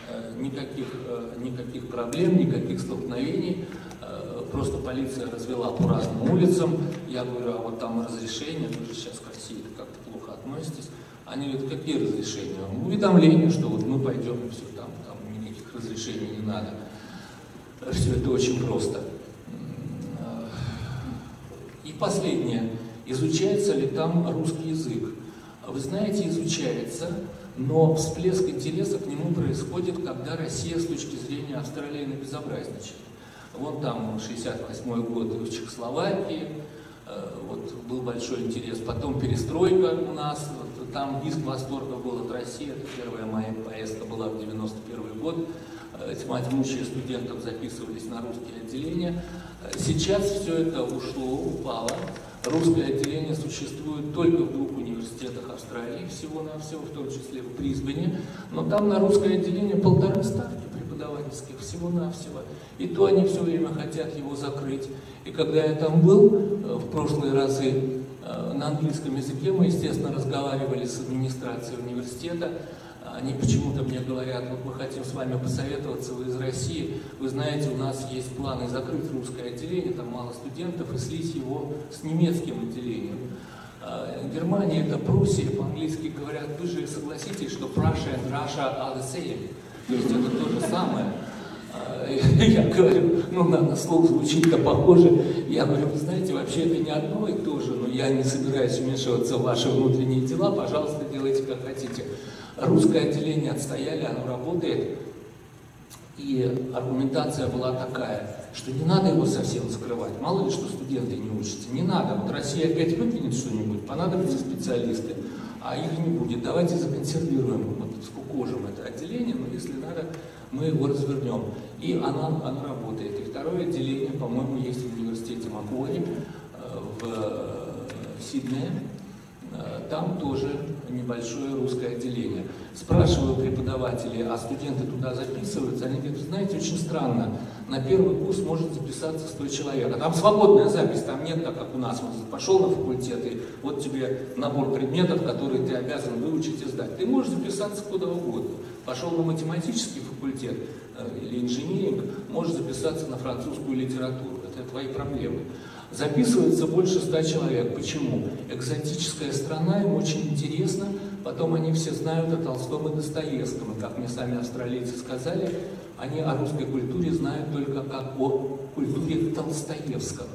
никаких проблем, никаких столкновений. Просто полиция развела по разным улицам. Я говорю, а вот там разрешения, вы же сейчас к России как-то плохо относитесь. Они говорят, какие разрешения? Уведомления, что вот мы пойдем и все, там никаких разрешений не надо. Все это очень просто. И последнее. Изучается ли там русский язык? Вы знаете, изучается, но всплеск интереса к нему происходит, когда Россия с точки зрения Австралии набезобразничает. Вон там 68-й год в Чехословакии, вот был большой интерес. Потом перестройка у нас, вот, там визг восторга был от России. Это первая моя поездка была в 91 год. Тьма тьмущая студентов записывались на русские отделения. Сейчас все это ушло, упало. Русское отделение существует только в 2 университетах Австралии, всего-навсего, в том числе в Брисбене. Но там на русское отделение 1,5 ставки преподавательских, всего-навсего. И то они все время хотят его закрыть. И когда я там был в прошлые разы на английском языке, мы, естественно, разговаривали с администрацией университета. Они почему-то мне говорят, вот мы хотим с вами посоветоваться, вы из России, вы знаете, у нас есть планы закрыть русское отделение, там мало студентов, и слить его с немецким отделением. Германия это Пруссия, по-английски говорят, вы же согласитесь, что Prussia and Russia are the same, то есть это то же самое. Я говорю, ну на слух звучит-то похоже, я говорю, вы знаете, вообще это не одно и то же, но я не собираюсь вмешиваться в ваши внутренние дела, пожалуйста, делайте как хотите. Русское отделение отстояли, оно работает, и аргументация была такая, что не надо его совсем закрывать, мало ли что студенты не учатся, не надо, вот Россия опять выкинет что-нибудь, понадобятся специалисты, а их не будет, давайте законсервируем, вот скукожим это отделение, но если надо, мы его развернем. И оно работает. И второе отделение, по-моему, есть в университете Маквари в Сиднее. Там тоже небольшое русское отделение. Спрашиваю преподавателей, а студенты туда записываются? Они говорят, знаете, очень странно. На первый курс может записаться 100 человек. А там свободная запись, там нет, так как у нас. Вот пошел на факультет, и вот тебе набор предметов, которые ты обязан выучить и сдать. Ты можешь записаться куда угодно. Пошел на математический факультет или инжиниринг, можешь записаться на французскую литературу. Это твои проблемы. Записывается больше 100 человек. Почему? Экзотическая страна, им очень интересно. Потом они все знают о Толстом и Достоевском. И как мне сами австралийцы сказали, они о русской культуре знают только как о культуре Толстоевского.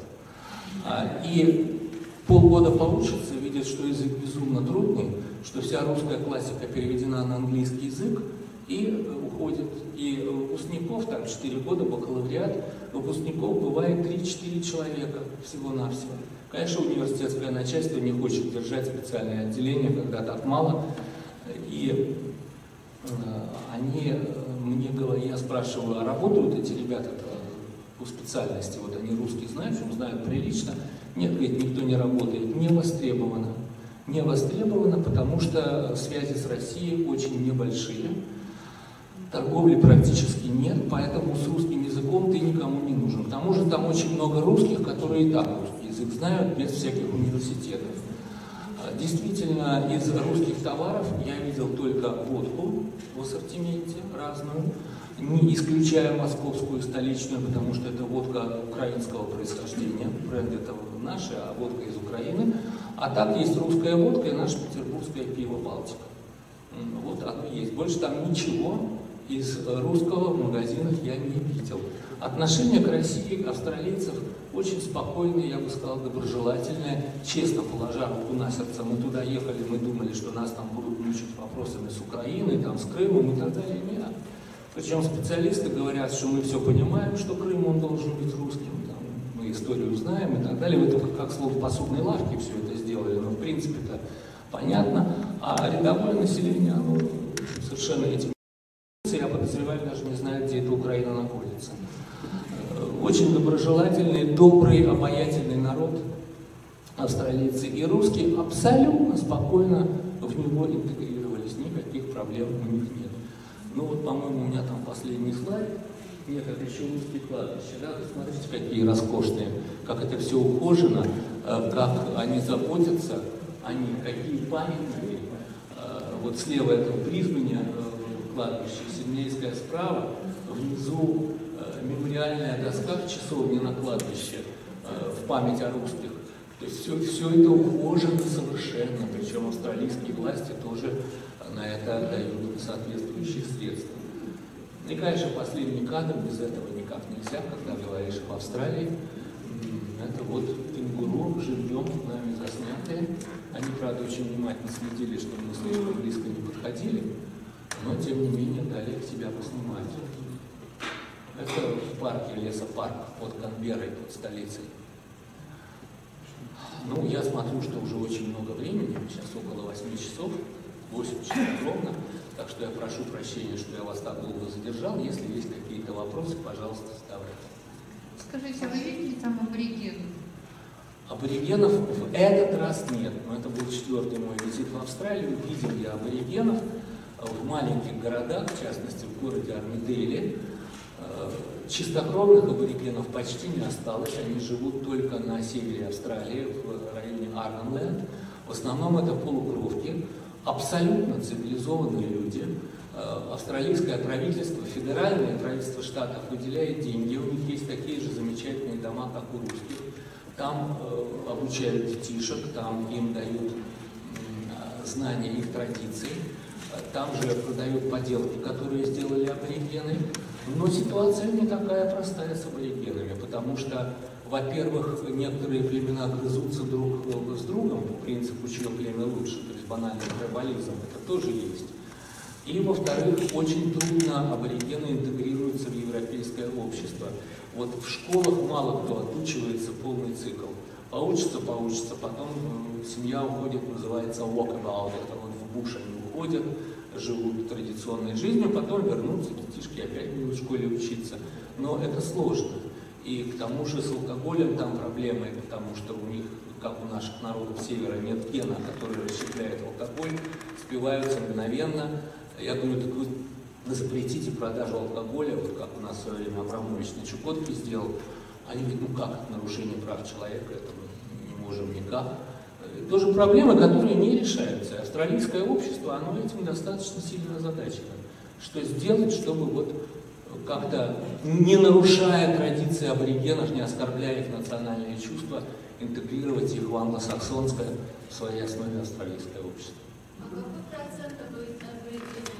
И полгода поучатся, видят, что язык безумно трудный, что вся русская классика переведена на английский язык, и уходят. И выпускников, там 4 года, бакалавриат, выпускников бывает 3-4 человека всего-навсего. Конечно, университетское начальство не хочет держать специальное отделение, когда так мало. И они мне говорят, я спрашиваю, а работают эти ребята по специальности? Вот они русский знают, что знают прилично. Нет, говорит, никто не работает, не востребовано. Не востребовано, потому что связи с Россией очень небольшие. Торговли практически нет, поэтому с русским языком ты никому не нужен. К тому же там очень много русских, которые и так русский язык знают без всяких университетов. Действительно, из русских товаров я видел только водку в ассортименте разную, не исключая московскую столичную, потому что это водка украинского происхождения, бренд это наш, а водка из Украины. А так есть русская водка и наше петербургское пиво «Балтика». Вот оно есть. Больше там ничего из русского в магазинах я не видел. Отношение к России австралийцев очень спокойное, я бы сказал, доброжелательное. Честно положа руку на сердце, мы туда ехали, мы думали, что нас там будут мучить вопросами с Украиной, там, с Крымом и так далее. Нет. Причем специалисты говорят, что мы все понимаем, что Крым он должен быть русским, там, мы историю знаем и так далее. Мы только как слово посудной лавки все это сделали, но в принципе-то понятно. А рядовое население, оно совершенно этим. Я подозреваю, даже не знаю, где эта Украина находится. Очень доброжелательный, добрый, обаятельный народ австралийцы и русские абсолютно спокойно в него интегрировались, никаких проблем у них нет. Ну вот, по-моему, у меня там последний слайд. Нет, это еще русские кладбища, да? Посмотрите, какие роскошные, как это все ухожено. как они заботятся о них, какие памятники. Вот слева это в Брисбене кладбище, Сиднейское справа, внизу мемориальная доска в часовне на кладбище в память о русских. То есть все это ухожено совершенно, причем австралийские власти тоже на это дают соответствующие средства. И, конечно, последний кадр, без этого никак нельзя, когда говоришь об Австралии. Это вот кенгуру живьем нами заснятые. Они, правда, очень внимательно следили, чтобы мы слишком близко не подходили, но, тем не менее, дали себя поснимать. Это в парке, лесопарк под Канберрой, под столицей. Ну, я смотрю, что уже очень много времени, сейчас около 8 часов, 8 часов ровно, так что я прошу прощения, что я вас так долго задержал. Если есть какие-то вопросы, пожалуйста, задавайте. Скажите, вы видели там аборигенов? Аборигенов в этот раз нет, но это был 4-й мой визит в Австралию. Видел я аборигенов в маленьких городах, в частности в городе Армидейле. Чистокровных аборигенов почти не осталось, они живут только на севере Австралии, в районе Арнемленд. В основном это полукровки, абсолютно цивилизованные люди. Австралийское правительство, федеральное правительство штатов выделяет деньги, у них есть такие же замечательные дома, как у русских. Там обучают детишек, там им дают знания их традиций, там же продают поделки, которые сделали аборигены. Но ситуация не такая простая с аборигенами, потому что, во-первых, некоторые племена грызутся друг с другом по принципу, чье племя лучше, то есть банальный трибализм, это тоже есть. И, во-вторых, очень трудно аборигены интегрируются в европейское общество. Вот в школах мало кто отучивается полный цикл. Поучится, потом семья уходит, называется walkabout, это вот в буш они уходят, живут традиционной жизнью, потом вернутся, детишки опять будут в школе учиться. Но это сложно. И к тому же с алкоголем там проблемы, потому что у них, как у наших народов севера, нет гена, который расщепляет алкоголь, спиваются мгновенно. Я говорю, так вы запретите продажу алкоголя, вот как у нас в свое время Абрамович на Чукотке сделал. Они говорят, ну как, это нарушение прав человека, это мы не можем никак. Тоже проблемы, которые не решаются. Австралийское общество, оно этим достаточно сильно озадачено. Что сделать, чтобы вот как-то, не нарушая традиции аборигенов, не оскорбляя их национальные чувства, интегрировать их в англосаксонское, в своей основе австралийское общество. А какой процент аборигенов?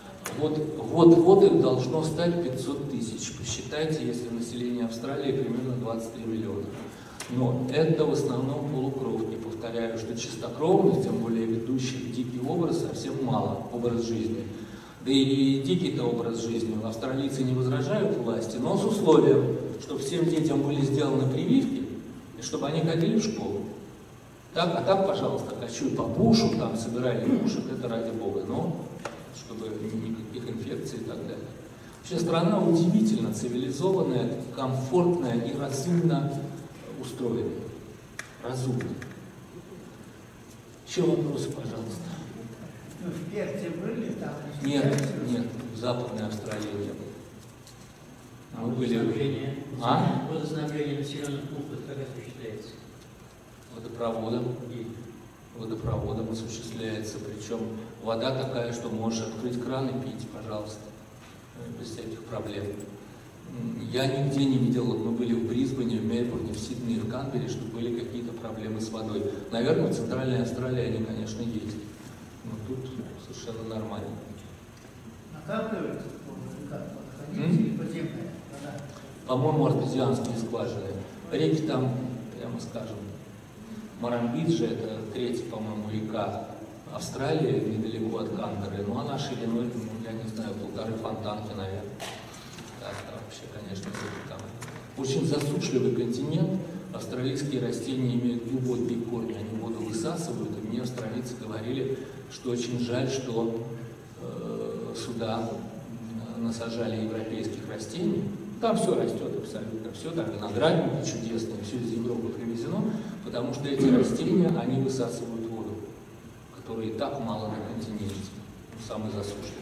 Вот их должно стать 500 тысяч. Посчитайте, если население Австралии примерно 23 миллиона. Но это в основном полукровки. Повторяю, что чистокровных, тем более ведущих дикий образ, совсем мало, образ жизни. Да и дикий-то образ жизни австралийцы не возражают власти, но с условием, чтобы всем детям были сделаны прививки, и чтобы они ходили в школу. Так, а так, пожалуйста, кочуй по бушу, там собирали пушек, это ради бога, но чтобы никаких инфекций и так далее. Вообще страна удивительно цивилизованная, комфортная и разумно устроенная. Разумно. Еще вопросы, пожалуйста. Ну, в Перте были там? Нет, в Западной Австралии не было. Мы были... Водоснабжение населенных пунктов как осуществляется? Водопроводом осуществляется, причем вода такая, что можешь открыть кран и пить, пожалуйста, без всяких проблем. Я нигде не видел, вот мы были в Брисбене, в Мельбурне, в Сиднее, в Канберре, что были какие-то проблемы с водой. Наверное, в Центральной Австралии они, конечно, есть, но тут совершенно нормально. Накапливается? Как? Подходить или подземная вода? По-моему, артезианские скважины. Реки там, прямо скажем, Марамбиджи, это третья, по-моему, река Австралии, недалеко от Канберры, но она шириной, я не знаю, 1,5 фонтанки, наверное. Да, вообще, конечно, там очень засушливый континент, австралийские растения имеют глубокие корни, они воду высасывают, и мне австралийцы говорили, что очень жаль, что сюда насажали европейских растений. Там все растет абсолютно, все, там виноградники чудесные, все из Европы привезено, потому что эти растения, они высасывают воду, которой и так мало на континенте, самый засушливый.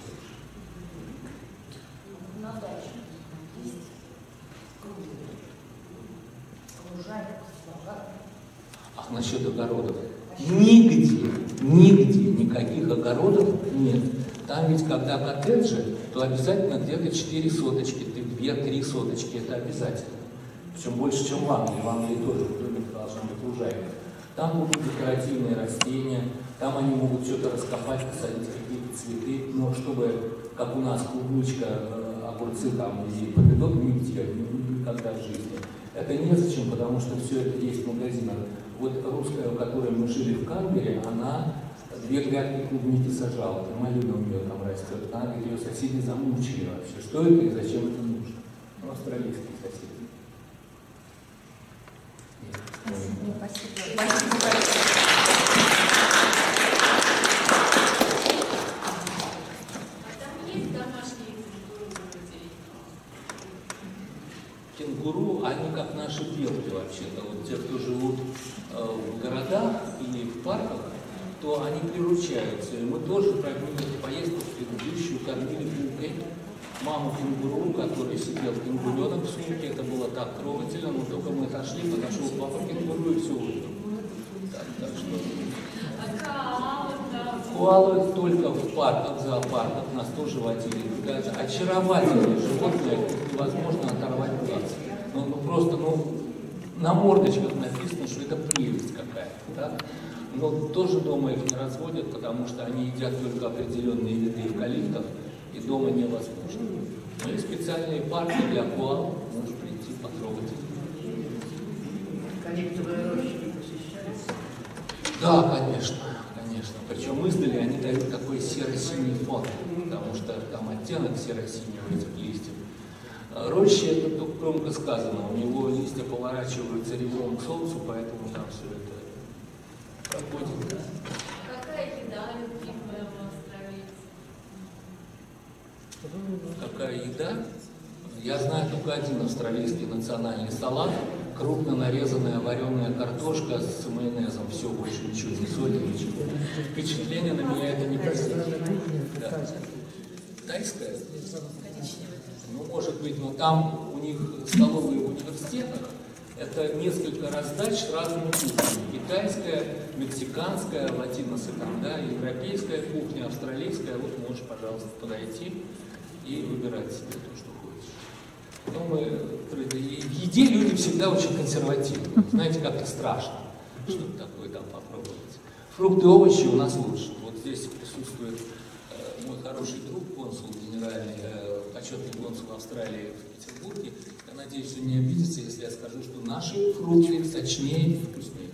На даче есть лужайка, насчет огородов. Нигде никаких огородов нет. Там ведь, когда коттеджи, то обязательно где-то 4 соточки, 2-3 соточки, это обязательно. Причем больше, чем в Англии. В Англии тоже в доме должна быть лужайка. Там будут декоративные растения, там они могут что-то раскопать, посадить какие-то цветы, но чтобы, как у нас, клубничка, огурцы там и помидоры, нигде, никогда в жизни. Это незачем, потому что все это есть в магазинах. Вот русская, у которой мы жили в Канберре, она 2 грядки клубники сажала, это малина у нее там растет. Она говорит, ее соседи замучили вообще. Что это и зачем это нужно? Ну, австралийские соседи. Спасибо. А там есть домашние Кенгуру, они как наши белки вообще-то. Вот те, кто живут в городах или в парках, то они приручаются. И мы тоже провели поездку предыдущую, кормили булкой маму кенгуру, который сидел кенгуренок в сумке. Это было так трогательно, но только мы отошли, подошел папа кенгуру и все выпил. Так что... Коалы только в парках, в зоопарках нас тоже водили. Это очаровательные животные, невозможно оторвать глаз. Ну, просто, на мордочках написано, что это прелесть какая-то. Да? Но тоже дома их не разводят, потому что они едят только определенные виды эвкалиптов, и дома невозможно. Но есть специальные парки для коал, можешь прийти потрогать. Конниктовые рощи не посещались? Да, конечно. Причем издали они дают такой серо-синий фон, потому что там оттенок серо-синего этих листьев. Рощи, это только громко сказано, у него листья поворачиваются ребром к солнцу, поэтому там все это проходит. Какая еда любимая у австралийцев? Какая еда? Я знаю только один австралийский национальный салат. Крупно нарезанная вареная картошка с майонезом. Все, больше ничего, не соли, ничего. Впечатление на меня это не производит. Да. Тайская? Ну, может быть, но там у них столовые в университетах. Это несколько раздач с разными кухнями. Китайская, мексиканская, латиносы там, да, европейская кухня, австралийская. Вот можешь, пожалуйста, подойти и выбирать себе то, что хочешь. Но в еде люди всегда очень консервативны. Знаете, как-то страшно что-то такое там попробовать. Фрукты и овощи у нас лучше. Вот здесь присутствует мой хороший друг, консул генеральный, почетный консул Австралии в Петербурге. Я надеюсь, что не обидится, если я скажу, что наши фрукты сочнее и вкуснее.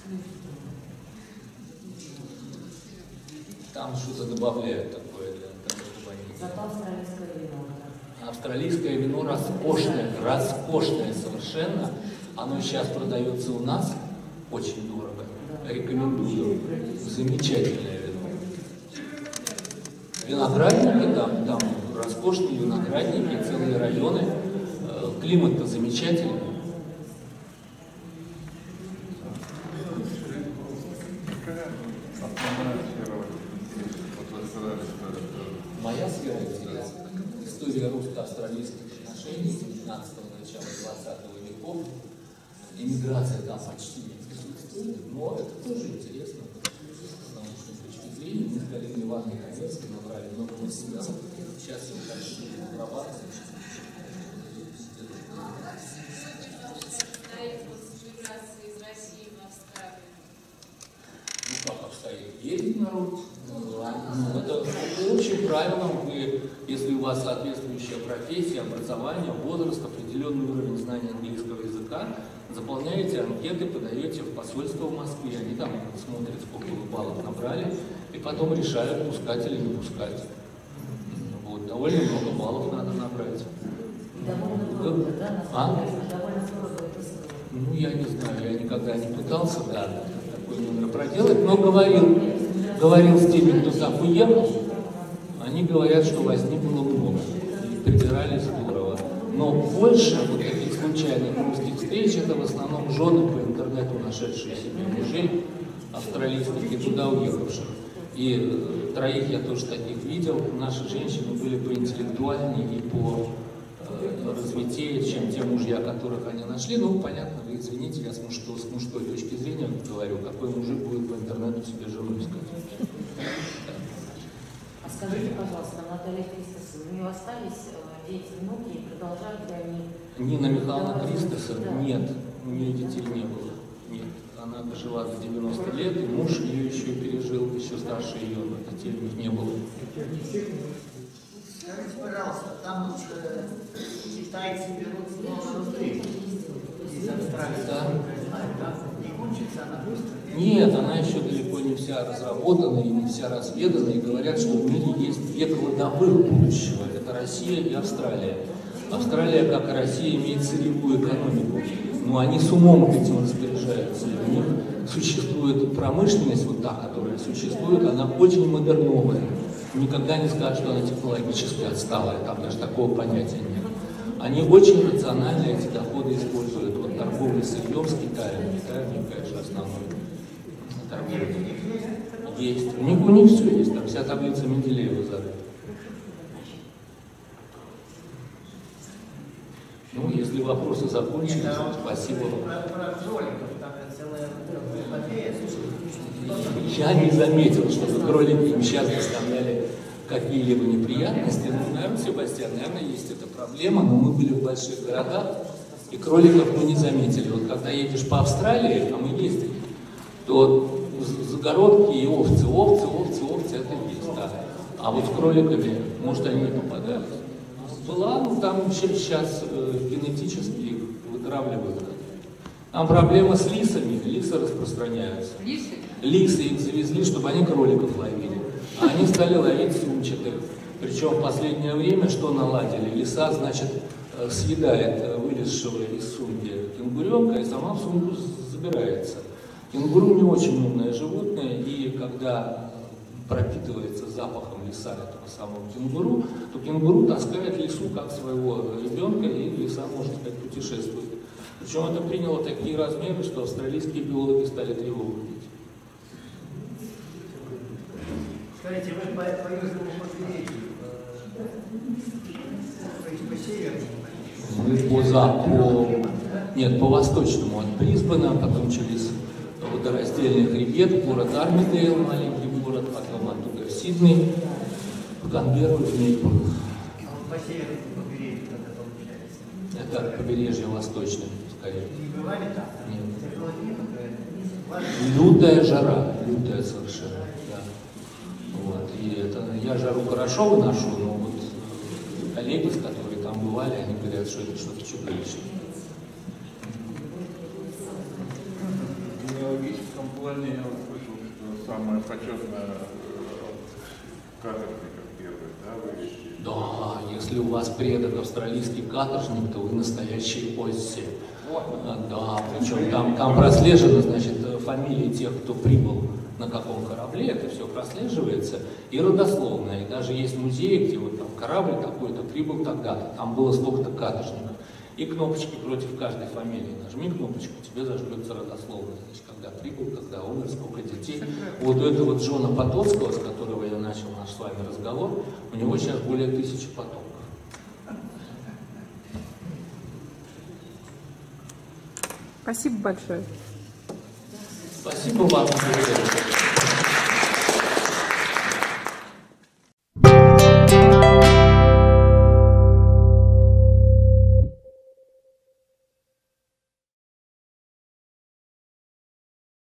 Там что-то добавляют такое для того, чтобы они... Зато австралийское вино. Австралийское вино роскошное совершенно. Оно сейчас продается у нас очень дорого. Рекомендую. Замечательное вино. Виноградники, там роскошные виноградники, целые районы. Климат-то замечательный. Моя сфера интереса — история русско-австралийских отношений 19-го, начала 20 веков. Иммиграция там почти не присутствует, но это тоже интересно. С научной точки зрения мы с Галиной Ивановной Коневской набрали много материалов. Сейчас я хочу прорабатывать. Ну как обстоит? Едет народ. Это по общим правилам, если у вас соответствующая профессия, образование, возраст, определенный уровень знания английского языка, заполняете анкеты, подаете в посольство в Москве, они там смотрят, сколько вы баллов набрали, и потом решают, пускать или не пускать. Вот, довольно много баллов надо набрать. Довольно дорого, да? Довольно дорого это стоит. Ну, я не знаю, я никогда не пытался, да, такой номер проделать, но говорил с теми, кто там уехал, они говорят, что возникло много, и прибирали здорово. Но больше вот таких случайных русских встреч, это в основном жены по интернету, нашедшие себе мужей австралийских и туда уехавших. И троих я тоже таких видел. Наши женщины были поинтеллектуальнее и по развитее, чем те мужья, которых они нашли. Ну, понятно, вы извините, я с мужской точки зрения говорю, какой мужик будет по интернету себе жену искать. А скажите, пожалуйста, Наталья Христос, у нее остались дети, внуки, и продолжают ли они? Нина Михайловна Христоса? Да. Нет, у нее детей не было. Нет, она дожила до 90 лет, и муж ее еще пережил, еще старше ее, но детей у них не было. Скажите, пожалуйста, там китайцы берут много рублей из Австралии. Да. Не кончится она быстро? Нет, она еще далеко не вся разработана и не вся разведана, и говорят, что в мире есть две кладовых будущего. Это Россия и Австралия. Австралия, как и Россия, имеет сырьевую экономику, но они с умом этим распоряжаются. У них существует промышленность, вот та, которая существует, она очень модерновая. Никогда не скажут, что она технологически отсталая, там даже такого понятия нет. Они очень рационально эти доходы используют. Вот торговля сырьем с Китаем. Китай у них, конечно, основной торговля. Есть. У них все есть, там вся таблица Менделеева зарыта. Ну, если вопросы закончились, спасибо вам. Про кроликов, там целая эпопея. Я не заметил, чтобы кролики им сейчас доставляли какие-либо неприятности. Ну, наверное, Себастьян, наверное, есть эта проблема, но мы были в больших городах, и кроликов мы не заметили. Вот когда едешь по Австралии, а мы ездили, то загородки и овцы, это есть, да. А вот с кроликами, может, они не попадают. Была, ну там сейчас генетически их вытравливают. Там проблема с лисами, лисы распространяются. Лисы? Лисы их завезли, чтобы они кроликов ловили. А они стали ловить сумчатых. Причем в последнее время что наладили? Лиса, значит, съедает вылезшего из сумки кенгуренка и сама в сумку забирается. Кенгуру не очень умное животное, и когда пропитывается запахом лиса этого самого кенгуру, то кенгуру таскает лису как своего ребенка, и лиса, можно сказать, путешествует. Причем это приняло такие размеры, что австралийские биологи стали тревогу бить. Скажите, вы по южному побережью, то есть по северному? Нет, по восточному, от Брисбена, потом через водораздельный хребет, город Армидейл, маленький город, потом оттуда в Сидней, в Канберру, в Мельбурн. А вот по северному побережью это получается? Это побережье восточное, скорее. Не бывали там? Нет. Это Лютая жара, лютая совершенно. Да. Вот. И это, я жару хорошо выношу, но вот коллеги, которые там бывали, они говорят, что это что-то чудовищное. В генеалогическом плане я услышал, что самое почетное каторжников первых, да, вы? Да, если у вас предок австралийский каторжник, то вы настоящий Осси. Да, причем там прослежены, значит, фамилии тех, кто прибыл на каком корабле, это все прослеживается, и родословное. И даже есть музеи, где вот там корабль такой-то прибыл тогда-то, там было столько-то каторжников. И кнопочки против каждой фамилии. Нажми кнопочку, тебе зажгется родословное. Значит, когда прибыл, когда умер, сколько детей. Вот у этого Джона Потоцкого, с которого я начал наш с вами разговор, у него сейчас более 1000 потомков. Спасибо большое. Спасибо вам.